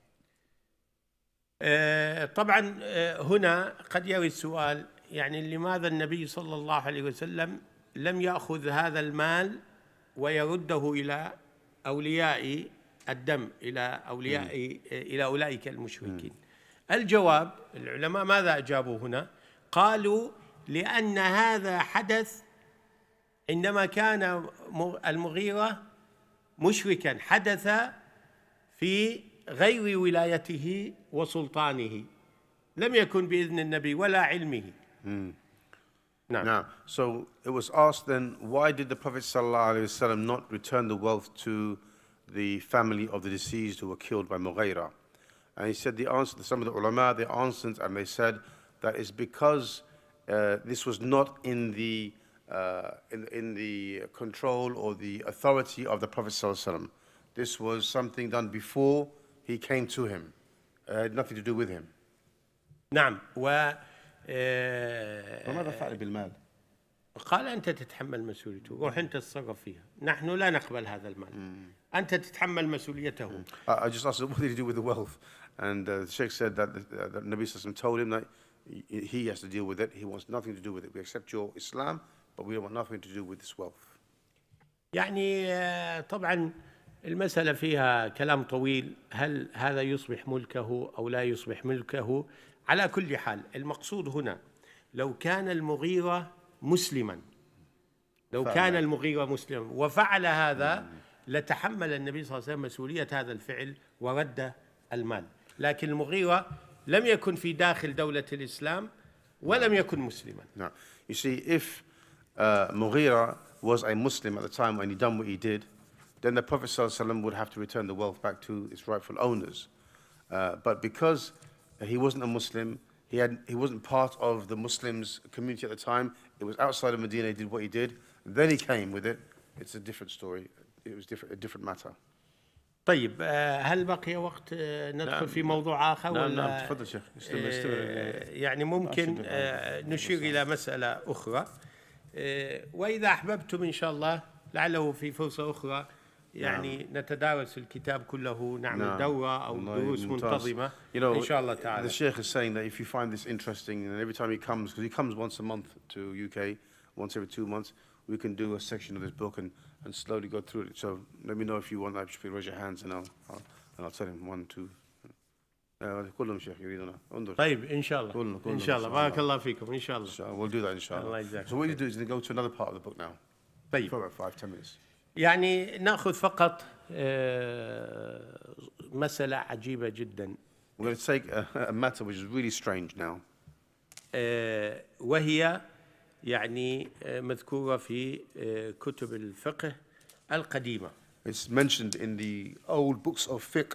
طبعا هنا قد يرد السؤال، يعني لماذا النبي صلى الله عليه وسلم لم يأخذ هذا المال ويرده إلى أولياء الدم، إلى أولئك المشركين؟ الجواب، العلماء ماذا أجابوا هنا؟ قالوا: لأن هذا حدث عندما كان المغيرة مشركا، حدث في غير ولايته وسلطانه، لم يكن بإذن النبي ولا علمه. Now, so it was asked then, why did the Prophet ﷺ not return the wealth to the family of the deceased who were killed by Mughira? And he said the answer, some of the ulama, they answered and they said that it's because this was not in the control or the authority of the Prophet ﷺ. This was something done before he came to him. It had nothing to do with him. نعم. وماذا فعل بالمال؟ قال: أنت تتحمل مسؤوليته، روح أنت تتصرف فيها، نحن لا نقبل هذا المال، أنت تتحمل مسؤوليته. I just asked him, what did he do with the wealth? And the Sheikh said that the Nabi Sallallahu told him that he has to deal with it. He wants nothing to do with it. We accept your Islam, but we don't want nothing to do with this wealth. يعني طبعا المسألة فيها كلام طويل، هل هذا يصبح ملكه أو لا يصبح ملكه؟ على كل حال المقصود هنا، لو كان المغيرة مسلما، وفعل هذا، لتحمل النبي صلى الله عليه وسلم مسؤولية هذا الفعل ورد المال. لكن المغيرة لم يكن في داخل دولة الإسلام ولم يكن مسلما. No. You see, if Mughira was a Muslim at the time when he done what he did, then the Prophet ﷺ would have to return the wealth back to its rightful owners. But because he wasn't a Muslim, he wasn't part of the Muslims community at the time, it was outside of Medina, he did what he did, then he came with it. It's a different story. It was a different matter. طيب، هل بقي وقت ندخل في موضوع آخر؟ نعم، تفضل شيخ. يعني ممكن نشير إلى مسألة أخرى، وإذا أحببتم إن شاء الله لعله في فرصة أخرى يعني نتدارس الكتاب كله، نعمل دورة أو دروس منتظمة إن شاء الله تعالى. The Sheikh is saying that if you find this interesting, and every time he comes, because he comes once a month to UK, once every 2 months, we can do a section of this book and slowly go through it. So let me know if you want that. Just raise your hands and I'll tell him 1, 2. كلهم شيخ يريدون انظر. طيب إن شاء الله. كلهم إن شاء الله. بارك الله فيكم إن شاء الله. We'll do that إن شاء الله. So what you do is you go to another part of the book now. طيب. For about 5-10 minutes. يعني نأخذ فقط مسألة عجيبة جدا. We're going to take a matter which is really strange now. وهي يعني مذكورة في كتب الفقه القديمة. It's mentioned in the old books of fiqh.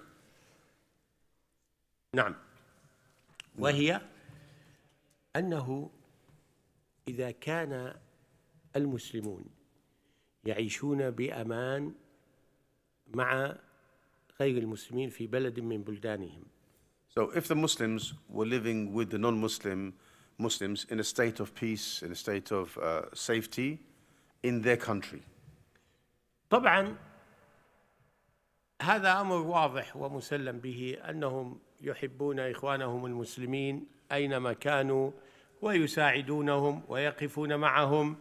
نعم. وهي أنه إذا كان المسلمون يعيشون بأمان مع غير المسلمين في بلد من بلدانهم. So if the Muslims were living with the non-Muslims in a state of peace, in a state of safety in their country. طبعا هذا أمر واضح ومسلم به، أنهم يحبون إخوانهم المسلمين أينما كانوا ويساعدونهم ويقفون معهم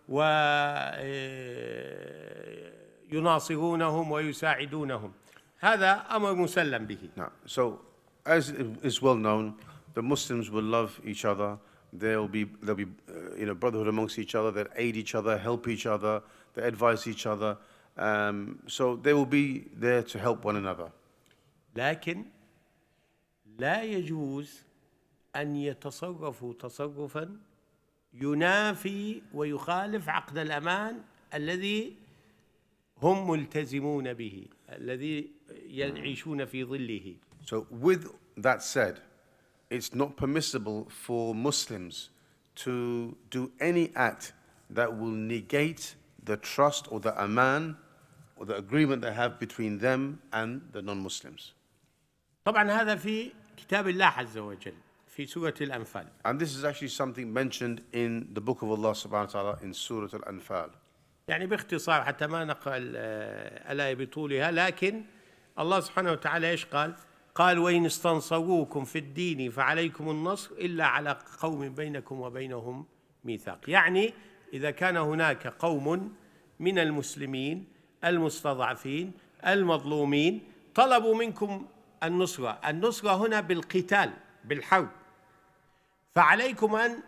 ويناصرونهم ويساعدونهم. هذا أمر مسلم به. So as is well known, the Muslims will love each other. There'll be brotherhood amongst each other. They'll aid each other, help each other, they advise each other. So they will be there to help one another. لكن لا يجوز أن يتصرفوا تصرفا ينافي ويخالف عقد الأمان الذي هم ملتزمون به، الذي يعيشون في ظله. So with that said, it's not permissible for Muslims to do any act that will negate the trust or the aman or the agreement they have between them and the non-Muslims. طبعا هذا في كتاب الله عز وجل في سورة الأنفال. And this is actually something mentioned in the book of Allah subhanahu wa ta'ala in Surah Al-Anfal. يعني باختصار حتى ما نقرأ الآية بطولها، لكن الله سبحانه وتعالى إيش قال؟ قال وإن استنصروكم في الدين فعليكم النصر إلا على قوم بينكم وبينهم ميثاق. يعني إذا كان هناك قوم من المسلمين المستضعفين المظلومين طلبوا منكم النصرة هنا بالقتال بالحرب، فعليكم أن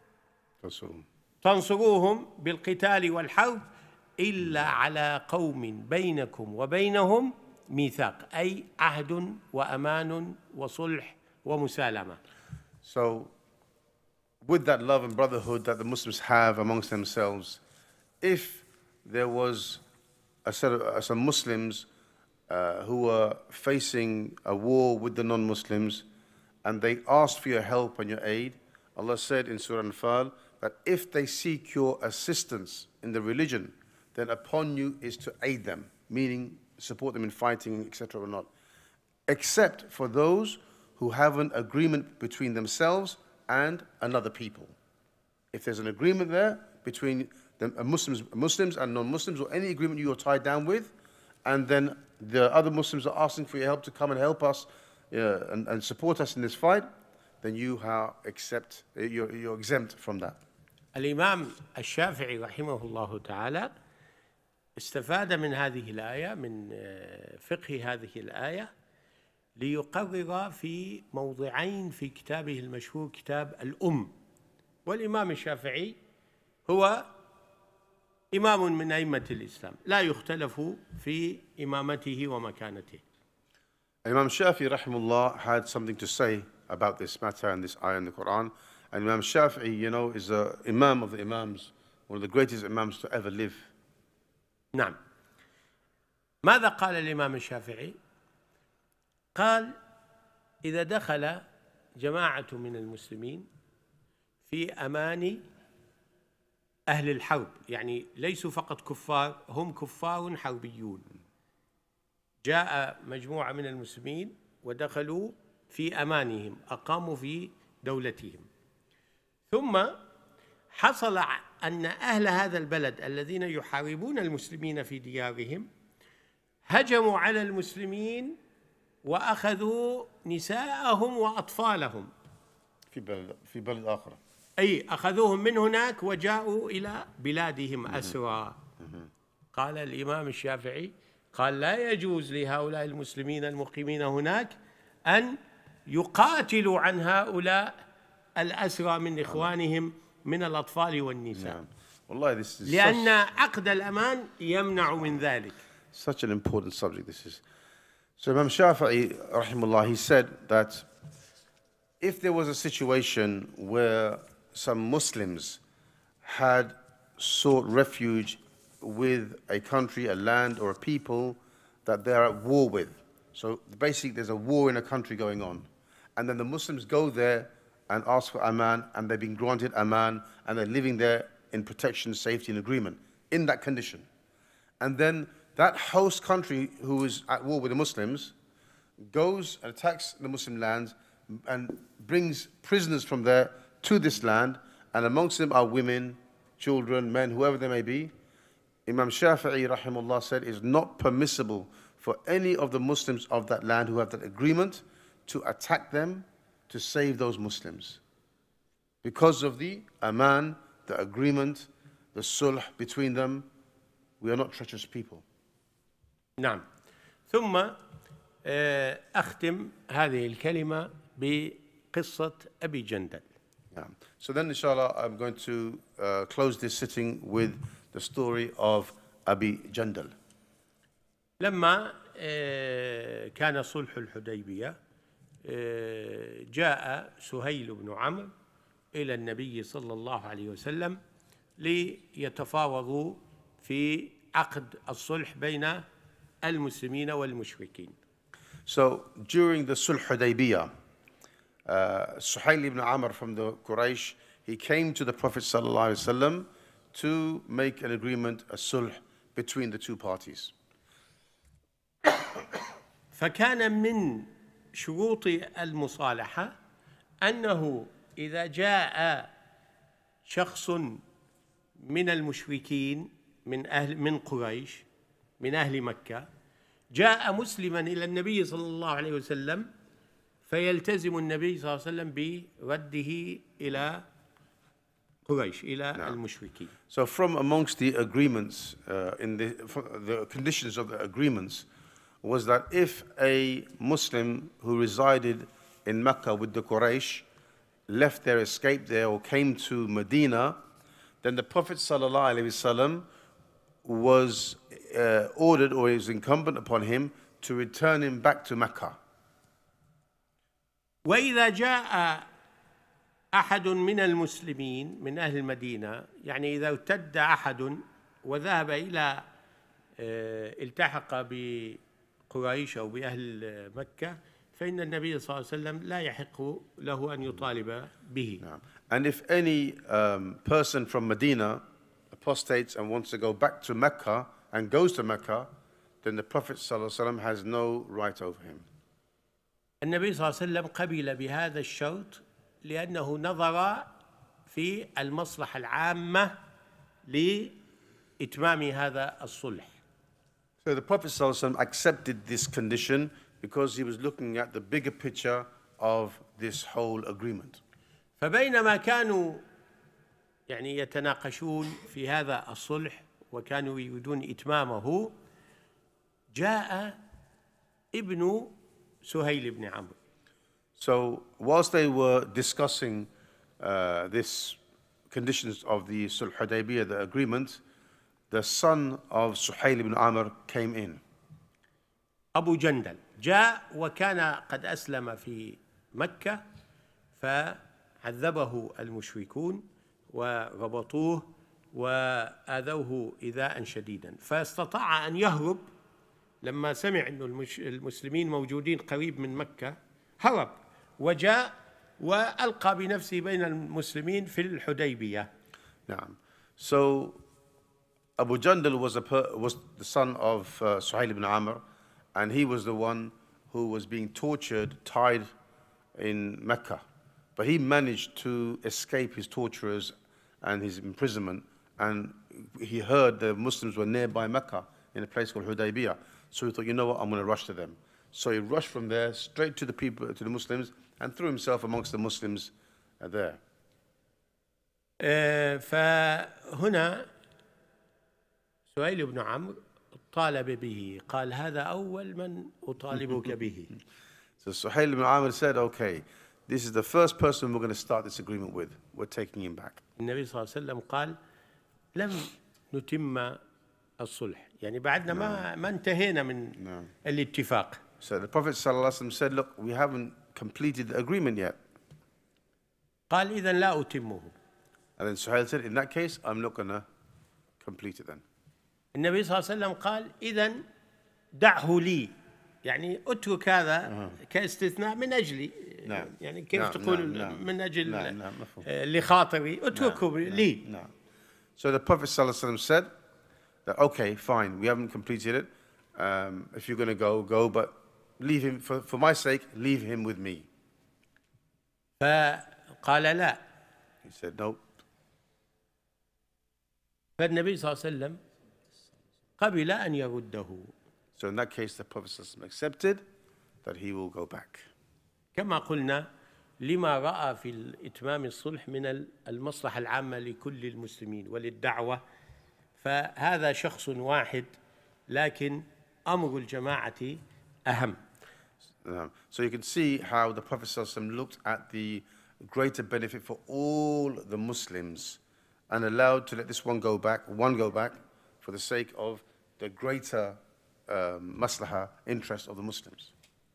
تنصروهم بالقتال والحرب إلا على قوم بينكم وبينهم ميثاق، أي عهد وأمان وصلح ومسالمة. So, with that love and brotherhood that the Muslims have amongst themselves, if there was some Muslims who were facing a war with the non-Muslims and they asked for your help and your aid, Allah said in Surah Al-Anfal that if they seek your assistance in the religion, then upon you is to aid them, meaning support them in fighting, etc. or not, except for those who have an agreement between themselves and another people. If there's an agreement there between the Muslims and non-Muslims, or any agreement you are tied down with, and then the other Muslims are asking for your help to come and help us and support us in this fight, then you're exempt from that. الإمام الشافعي رحمه الله تعالى استفاد من هذه الآية، من فقه هذه الآية، ليقرر في موضعين في كتابه المشهور كتاب الأم. والإمام الشافعي هو إمام من أئمة الإسلام، لا يختلف في إمامته ومكانته. Imam Shafi'i rahimahullah had something to say about this matter and this ayah in the Quran. And Imam Shafi'i, you know, is the Imam of the Imams, one of the greatest Imams to ever live. نعم. ماذا قال الإمام الشافعي؟ قال إذا دخل جماعة من المسلمين في أمان أهل الحرب، يعني ليسوا فقط كفار، هم كفار حربيون، جاء مجموعة من المسلمين ودخلوا في أمانهم، أقاموا في دولتهم، ثم حصل أن أهل هذا البلد الذين يحاربون المسلمين في ديارهم هجموا على المسلمين وأخذوا نساءهم وأطفالهم في بلد آخر، أي أخذوهم من هناك وجاءوا إلى بلادهم أسرى. قال الإمام الشافعي قال لا يجوز لهؤلاء المسلمين المقيمين هناك أن يقاتلوا عن هؤلاء الأسرى من إخوانهم من الأطفال والنساء، لأن عقد الأمان يمنع من ذلك. Such an important subject this is. So Imam Shafi'i rahimahullah, he said that if there was a situation where some Muslims had sought refuge with a country, a land, or a people that they're at war with, so basically there's a war in a country going on, and then the Muslims go there and ask for aman, and they've been granted aman, and they're living there in protection, safety, and agreement in that condition. And then that host country who is at war with the Muslims goes and attacks the Muslim lands and brings prisoners from there to this land, and amongst them are women, children, men, whoever they may be. Imam Shafi'i rahimahullah said it's not permissible for any of the Muslims of that land who have that agreement to attack them to save those Muslims, because of the aman, the agreement, the sulh between them. We are not treacherous people. نعم. ثم أختم هذه الكلمة بقصة أبي جندل. So then inshallah I'm going to close this sitting with the story of Abi Jandal. لما كان صلح الحديبية جاء سهيل بن عمرو إلى النبي صلى الله عليه وسلم ليتفاوضوا في عقد الصلح بين المسلمين والمشركين. So during the Sulh Hudaybiyah, Suhail ibn Amr from the Quraysh, he came to the Prophet ﷺ to make an agreement, a sulh between the two parties. فكان من شروط المصالحة أنه إذا جاء شخص من المشركين من قريش من أهل مكة جاء مسلما إلى النبي صلى الله عليه وسلم فيلتزم النبي صلى الله عليه وسلم برده إلى قريش إلى المشركين. So from amongst the agreements, the conditions of the agreements was that if a Muslim who resided in Mecca with the Quraysh left there, escaped there, or came to Medina, then the Prophet ﷺ was ordered, or it was incumbent upon him, to return him back to Mecca. وإذا جاء أحد من المسلمين من أهل المدينة، يعني إذا ارتد أحد وذهب إلى التحق بقريش أو بأهل مكة، فإن النبي صلى الله عليه وسلم لا يحق له أن يطالب به. And if any person from Medina apostates and wants to go back to Mecca and goes to Mecca, then the Prophet ﷺ has no right over him. النبي صلى الله عليه وسلم قبل بهذا الشرط لأنه نظر في المصلحة العامة لإتمام هذا الصلح. So the Prophet ﷺ accepted this condition because he was looking at the bigger picture of this whole agreement. فبينما كانوا يعني يتناقشون في هذا الصلح وكانوا يريدون إتمامه، جاء ابن سهيل بن عمرو. So whilst they were discussing this conditions of the Sulh Hudaybiyah, the agreement, the son of Suhail ibn Amr came in. أبو جندل جاء وكان قد أسلم في مكة، فعذبه المشركون وربطوه وآذوه إيذاء شديدا، فاستطاع أن يهرب. لما سمع أن المسلمين موجودين قريب من مكة هرب وجاء وألقى بنفسه بين المسلمين في الحديبية. نعم. So Abu Jandal was the son of Suhail ibn Amr, and he was the one who was being tortured, tied in Mecca. But he managed to escape his torturers and his imprisonment, and he heard the Muslims were nearby Mecca in a place called Hudaybiyah. So he thought, you know what, I'm going to rush to them. So he rushed from there straight to the people, to the Muslims, and threw himself amongst the Muslims there. فهنا سهيل بن عمرو طالب به، قال هذا أول من أطالبك به. So Suhail ibn Amr said, okay, this is the first person we're going to start this agreement with. We're taking him back. النبي صلى الله عليه وسلم قال لم نتم الصلح، يعني بعدنا ما انتهينا من الاتفاق. So the Prophet ﷺ said, look, we haven't completed the agreement yet. قال إذن لا أتمه. And then Suhail said, in that case, I'm not going to complete it then. النبي صلى الله عليه وسلم قال إذن دعه لي، يعني اترك هذا كاستثناء من أجلي. يعني كيف تقول من أجل لخاطري اتركه لي. So the Prophet ﷺ said that, okay, fine, we haven't completed it. If you're going to go, go, but leave him, for my sake, leave him with me. فقال لا. He said, no. فالنبي صلى الله عليه وسلم قبل أن يرده. So in that case, the Prophet ﷺ accepted that he will go back. كما قلنا لما رأى في إتمام الصلح من المصلحة العامة لكل المسلمين وللدعوة، فهذا شخص واحد لكن أمر الجماعة أهم. So you can see how the Prophet ﷺ looked at the greater benefit for all the Muslims and allowed to let this one go back for the sake of the greater maslaha interest of the Muslims.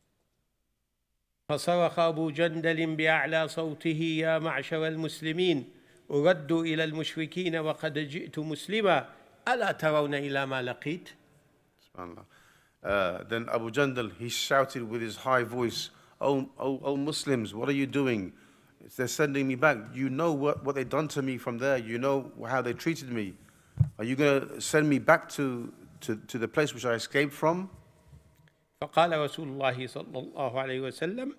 فصرخ أبو جندل بأعلى صوته يا معشر المسلمين أردوا إلى المشركين وقد جئت مسلما ألا ترون إلى ما لقيت. SubhanAllah. Then Abu Jandal, he shouted with his high voice, oh Muslims, what are you doing? They're sending me back. You know what they've done to me from there. You know how they treated me. Are you going to send me back to the place which I escaped from? فقال رسول الله صلى الله عليه وسلم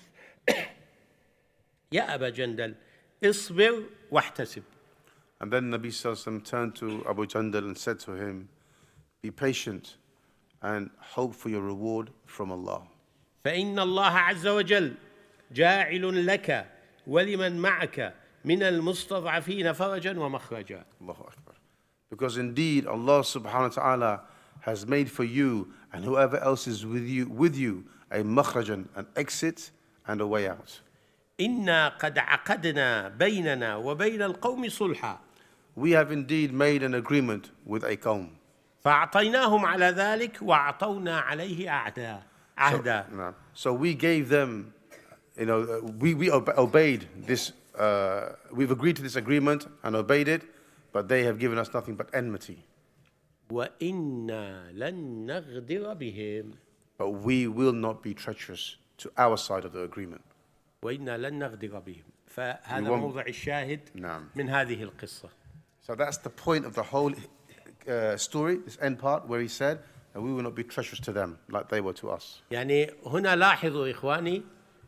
يا أبا جندل اصبر واحتسب. And then Nabi Sallallahu Alaihi Wasallam turned to Abu Jandal and said to him, be patient and hope for your reward from Allah. فإن الله عز وجل جاعل لك ولمن معك من المستضعفين فرجا ومخرجا. Allahu Akbar. Because indeed Allah subhanahu wa ta'ala has made for you and whoever else is with you a makhrajan, an exit and a way out. إنا قد عقدنا بيننا وبين القوم صلحا. We have indeed made an agreement with a qawm. فأعطيناهم على ذلك وأعطونا عليه عهدا. So we gave them, we obeyed this, we've agreed to this agreement and obeyed it, but they have given us nothing but enmity. وإنا لن نغدر بهم. But we will not be treacherous to our side of the agreement. وإنا لن نغدر بهم. فهذا موضع الشاهد من هذه القصة. So that's the point of the whole story, this end part, where he said, and we will not be treacherous to them like they were to us. يعني هنا لاحظوا إخواني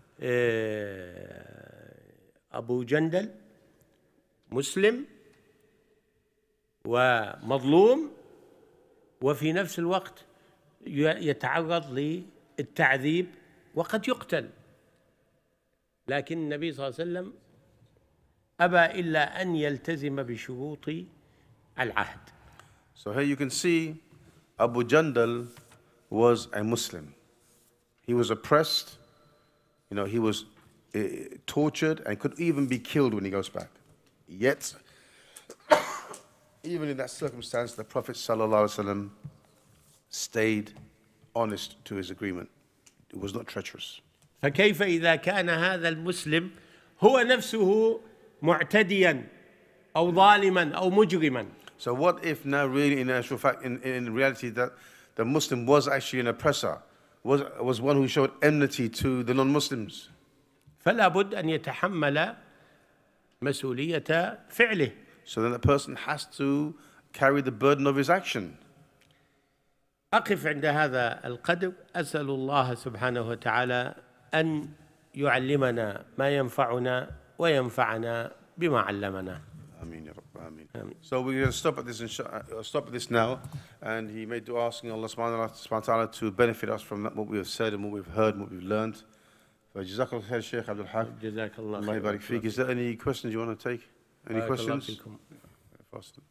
أبو جندل مسلم ومظلوم وفي نفس الوقت يتعرض للتعذيب وقد يقتل، لكن النبي صلى الله عليه وسلم أبى إلا أن يلتزم بشروط العهد. So here you can see Abu Jandal was a Muslim. He was oppressed, he was tortured and could even be killed when he goes back. Yet, even in that circumstance, the Prophet ﷺ stayed honest to his agreement. It was not treacherous. فكيف إذا كان هذا المسلم هو نفسه معتديا أو ظالما أو مجرما؟ So what if now really in actual fact, in reality, that the Muslim was actually an oppressor, was one who showed enmity to the non-Muslims? فلا بد أن يتحمل مسؤولية فعله. So then the person has to carry the burden of his action. أقف عند هذا القدر. أسأل الله سبحانه وتعالى أن يعلمنا ما ينفعنا وينفعنا بما علمنا. Ameen ya Rabb, ameen. So we're going to stop at this now, and he made dua asking Allah subhanahu wa ta'ala to benefit us from what we have said and what we've heard and what we've learned. فجزاك الله خير Sheikh Abdul Haq. جزاك الله Allah يبارك فيك. Is there any questions you want to take? Any questions? Fast.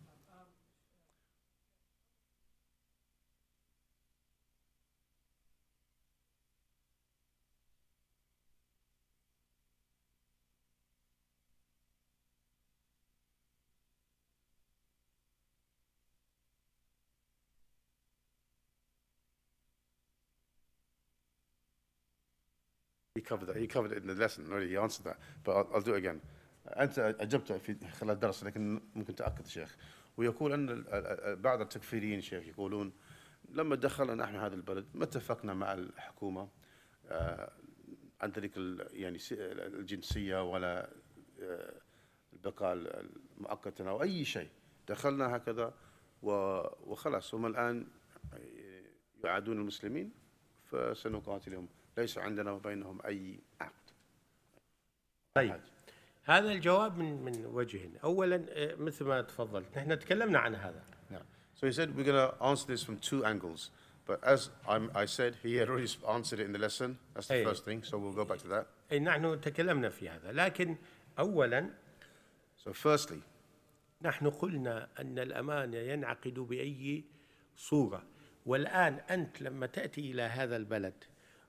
He covered it in the lesson already. He answered that, but I'll do it again. أنت أجبت في خلال الدرس لكن ممكن تأكد شيخ. ويقول أن بعض التكفيريين شيخ يقولون لما دخلنا نحن هذا البلد ما اتفقنا مع الحكومة عن طريق يعني الجنسية ولا البقاء مؤقتا أو أي شيء. دخلنا هكذا وخلاص هم الآن يعادون المسلمين فسنقاتلهم. ليس عندنا وبينهم أي عقد. طيب هذا الجواب من وجهين. أولا مثل ما تفضلت نحن تكلمنا عن هذا. So he said we're going to answer this from two angles, but as I said, he had already answered it in the lesson. That's the first thing, so we'll go back to that. نحن تكلمنا في هذا، لكن أولا So firstly, نحن قلنا أن الأمان ينعقد بأي صورة، والآن أنت لما تأتي إلى هذا البلد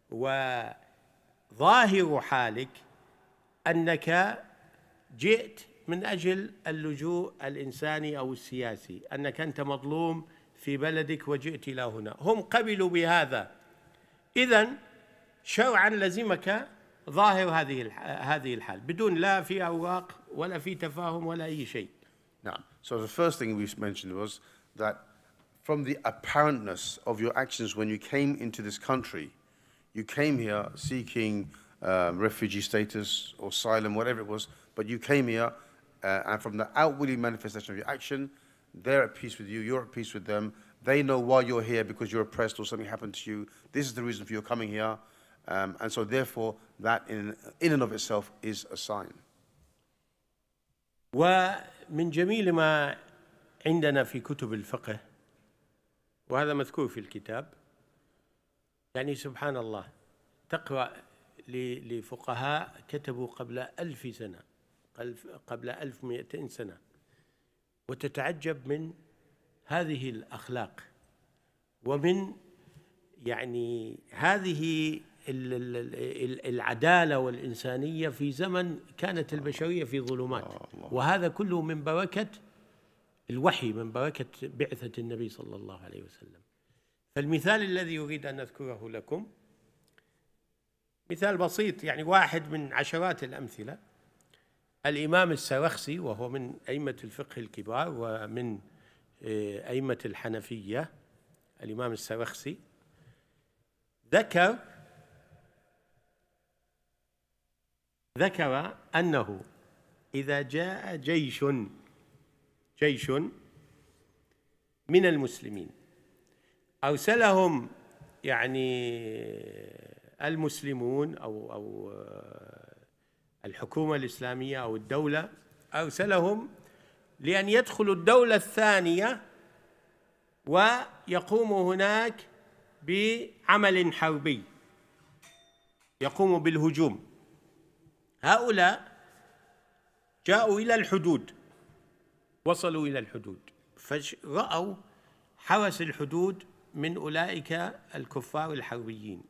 وظاهر حالك أنك جئت من أجل اللجوء الإنساني أو السياسي، أنك أنت مظلوم في بلدك وجئت إلى هنا، هم قبلوا بهذا، إذن شرعا لزمك ظاهر هذه الحال بدون لا في أوراق ولا في تفاهم ولا أي شيء. So the first thing we mentioned was that from the apparentness of your actions when you came into this country, you came here seeking refugee status or asylum, whatever it was, but you came here, and from the outwardly manifestation of your action, they're at peace with you, you're at peace with them, they know why you're here because you're oppressed or something happened to you, this is the reason for your coming here, and so therefore that in and of itself is a sign. ومن جميل ما عندنا في كتب الفقه، وهذا مذكور في الكتاب، يعني سبحان الله تقرأ لفقهاء كتبوا قبل 1000 سنة، قبل 1200 سنة، وتتعجب من هذه الأخلاق ومن يعني هذه العدالة والإنسانية في زمن كانت البشرية في ظلمات، وهذا كله من بركة الوحي، من بركة بعثة النبي صلى الله عليه وسلم. فالمثال الذي يريد أن أذكره لكم مثال بسيط، يعني واحد من عشرات الأمثلة. الإمام السرخسي، وهو من أئمة الفقه الكبار ومن أئمة الحنفية، الإمام السرخسي ذكر أنه إذا جاء جيش من المسلمين أرسلهم يعني المسلمون أو الحكومة الإسلامية أو الدولة، أرسلهم لأن يدخلوا الدولة الثانية ويقوموا هناك بعمل حربي، يقوموا بالهجوم. هؤلاء جاءوا إلى الحدود، وصلوا إلى الحدود، فرأوا حرس الحدود من أولئك الكفار الحربيين،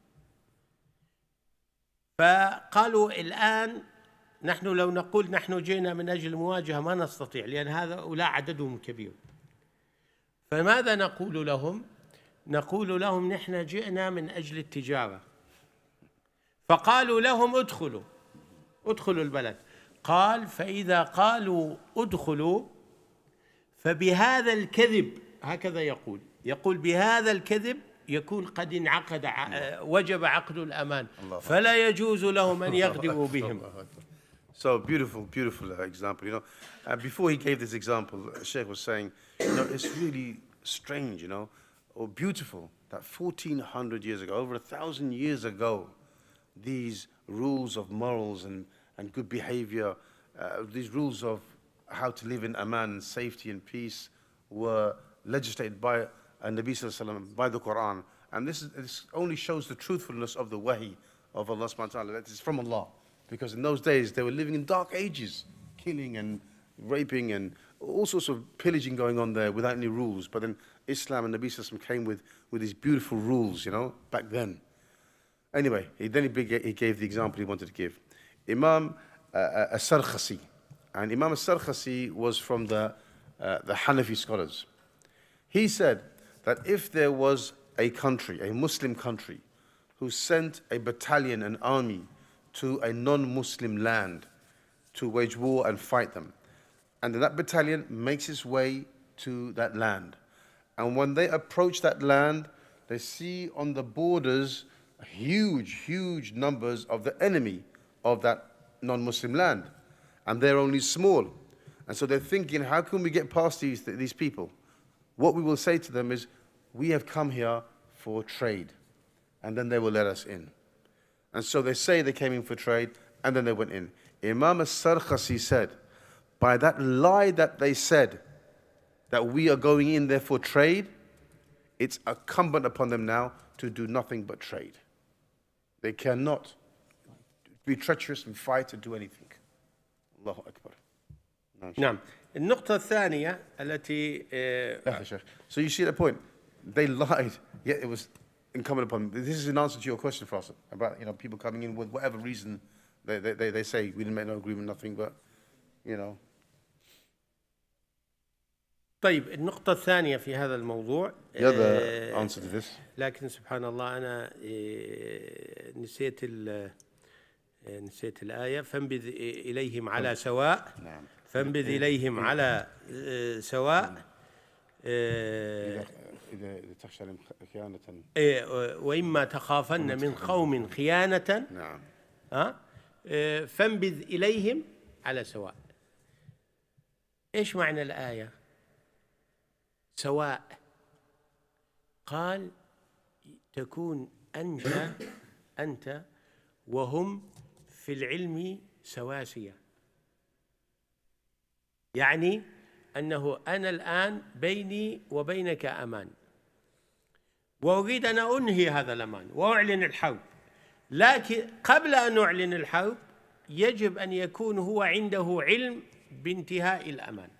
فقالوا الآن نحن لو نقول نحن جئنا من أجل المواجهة ما نستطيع، لأن هؤلاء عددهم كبير. فماذا نقول لهم؟ نقول لهم نحن جئنا من أجل التجارة. فقالوا لهم ادخلوا البلد. قال فإذا قالوا ادخلوا فبهذا الكذب، هكذا يقول بهذا الكذب يكون قد انعقد وجب عقد الأمان، فلا يجوز لهم أن يغدروا بهم. So beautiful example. You know, before he gave this example, Sheikh was saying, you know, it's really strange, you know, or beautiful that 1400 years ago, over 1000 years ago, these rules of morals and good behavior, these rules of how to live in aman, safety and peace, were legislated by Nabi Sallallahu Alaihi Wasallam, by the Quran. And this only shows the truthfulness of the wahi of Allah subhanahu wa ta'ala, that is from Allah. Because in those days, they were living in dark ages, killing and raping and all sorts of pillaging going on there without any rules. But then Islam and Nabi Sallallahu Alaihi Wasallam came with these beautiful rules, you know, back then. Anyway, he gave the example he wanted to give. Imam As-Sarkhasi. And Imam As-Sarkhasi was from the Hanafi scholars. He said that if there was a country, a Muslim country, who sent a battalion, an army, to a non-Muslim land to wage war and fight them, and then that battalion makes its way to that land, and when they approach that land, they see on the borders huge numbers of the enemy of that non-Muslim land, and they're only small, and so they're thinking, how can we get past these people? What we will say to them is, we have come here for trade, and then they will let us in. And so they say they came in for trade, and then they went in. Imam As-Sarkhasi said, by that lie that they said, that we are going in there for trade, it's incumbent upon them now to do nothing but trade. They cannot be treacherous and fight and do anything. Allahu Akbar. نعم. النقطة الثانية التي So you see the point. They lied, yet it was incumbent upon them. This is an answer to your question, Fasil, about, you know, people coming in with whatever reason they say we didn't make no agreement, nothing, but, you know. طيب النقطة الثانية في هذا الموضوع. The other answer to this. لكن سبحان الله أنا نسيت الآية. فانبذ إليهم على سواء. نعم. فانبذ إليهم على سواء إذا تخشى عليهم خيانة. وإما تخافن من قوم خيانة نعم. فانبذ إليهم على سواء. إيش معنى الآية؟ سواء، قال تكون أنت وهم في العلم سواسية، يعني أنه أنا الآن بيني وبينك أمان، وأريد أن أنهي هذا الأمان وأعلن الحرب، لكن قبل أن أعلن الحرب يجب أن يكون هو عنده علم بانتهاء الأمان.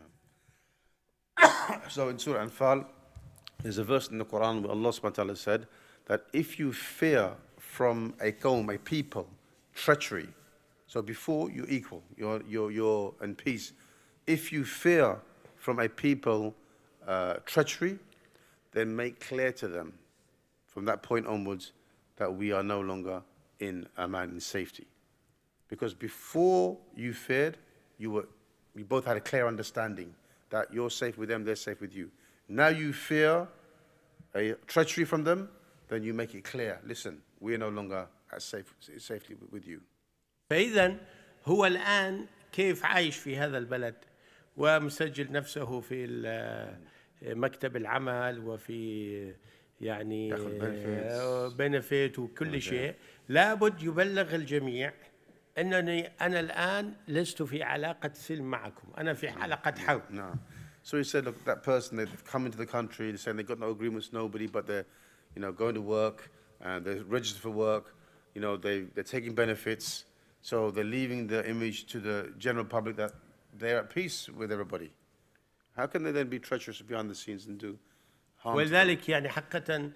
So in Surah Anfal, there's a verse in the Quran where Allah subhanahu wa ta'ala said that if you fear from a qawm, a people, treachery, so before you're equal, you're in peace. If you fear from a people treachery, then make clear to them from that point onwards that we are no longer in aman, in safety. Because before you feared, you both had a clear understanding that you're safe with them, they're safe with you. Now you fear a treachery from them, then you make it clear, listen, we are no longer as safely with you. فإذا هو الآن كيف عايش في هذا البلد ومسجل نفسه في مكتب العمل وفي يعني بنفيت وكل شيء، لابد يبلغ الجميع أنني أنا الآن لست في علاقة سلم معكم، أنا في علاقة حرب. No. So he said, look, that person, they've come into the country, they're saying they've got no agreements, nobody, but they're, going to work, and they're registered for work, they're taking benefits, so they're leaving the image to the general public that they're at peace with everybody. How can they then be treacherous behind the scenes and do harm? ولذلك يعني حقيقة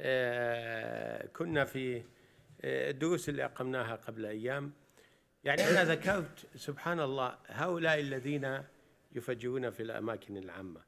كنا في الدروس اللي أقمناها قبل أيام، يعني أنا ذكرت سبحان الله هؤلاء الذين يفجرون في الأماكن العامة،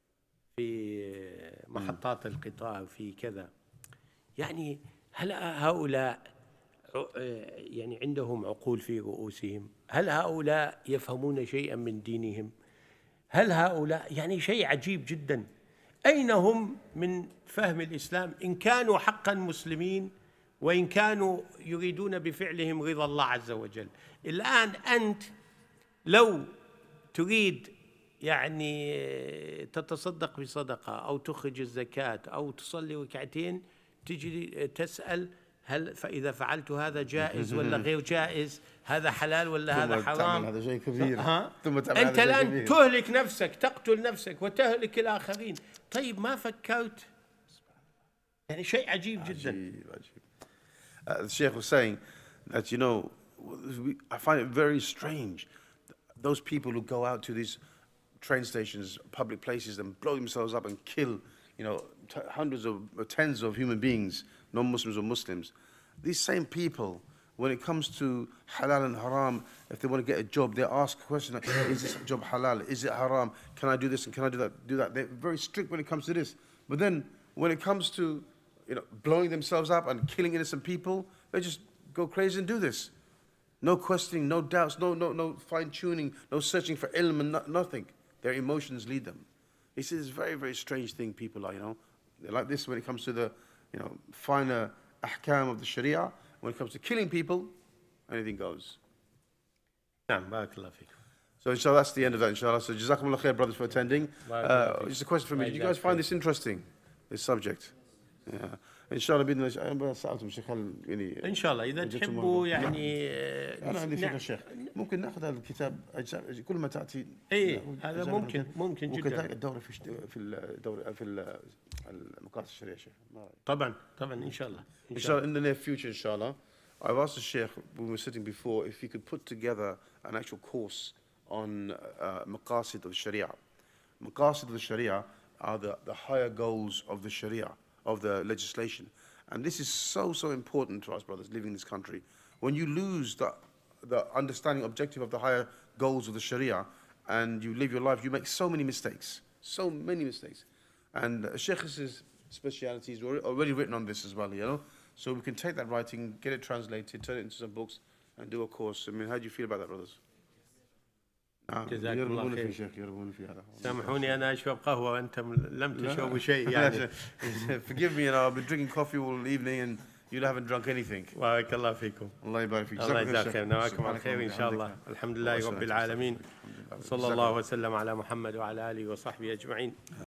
في محطات القطار، في كذا، يعني هل هؤلاء يعني عندهم عقول في رؤوسهم؟ هل هؤلاء يفهمون شيئا من دينهم؟ هل هؤلاء يعني شيء عجيب جدا، أين هم من فهم الإسلام إن كانوا حقا مسلمين وإن كانوا يريدون بفعلهم رضا الله عز وجل؟ الآن أنت لو تريد يعني تتصدق بصدقة أو تخرج الزكاة أو تصلي ركعتين، تجي تسأل هل فإذا فعلت هذا جائز ولا غير جائز، هذا حلال ولا هذا حرام؟ هذا شيء كبير. أنت الآن تهلك نفسك، تقتل نفسك وتهلك الآخرين. طيب ما فكرت؟ يعني شيء عجيب جدا. The Sheikh was saying that, I find it very strange. Those people who go out to these train stations, public places, and blow themselves up and kill, hundreds of, tens of human beings, non-Muslims or Muslims. These same people, when it comes to halal and haram, if they want to get a job, they ask a question like, is this job halal? Is it haram? Can I do this and can I do that? They're very strict when it comes to this. But then when it comes to, blowing themselves up and killing innocent people, they just go crazy and do this. No questioning, no doubts, no fine-tuning, no searching for ilm and nothing. Their emotions lead them. He says it's a very, very strange thing people are, They're like this when it comes to the, finer ahkam of the Sharia. When it comes to killing people, anything goes. So inshallah, that's the end of that, inshallah. So jazakumullah khair, brothers, for attending. Just a question from me. Did you guys find this interesting, this subject? Yeah. ان شاء الله باذن الله سالتم الشيخ هل يعني ان شاء الله اذا تحبوا يعني انا عندي فكره الشيخ ممكن ناخذ هذا الكتاب اجزاء كل ما تاتي هذا ممكن جدا كذلك الدوره في الدوره في المقاصد الشرعيه شيخ طبعا ان شاء الله in the near future inshallah. I've asked the Sheikh when we were sitting before if he could put together an actual course on maqasid of Sharia. Maqasid of the Sharia are the higher goals of the Sharia, of the legislation. And this is so important to us, brothers, living in this country. When you lose the understanding, objective of the higher goals of the Sharia, and you live your life, you make so many mistakes. And Sheikh's specialities were already written on this as well, So we can take that writing, get it translated, turn it into some books, and do a course. I mean, how do you feel about that, brothers? نعم جزاكم الله يرغبون خير. في شيخ، يرغبون في هذا. سامحوني أنا أشرب قهوة وأنتم لم تشربوا شيء يعني. Forgive me, I've been drinking coffee all evening and you haven't drunk anything. بارك الله فيكم. الله يبارك فيك. الله يجزاك خير. نواكم على خير إن شاء الله. الحمد لله رب العالمين. صلى الله وسلم على محمد وعلى آله وصحبه أجمعين.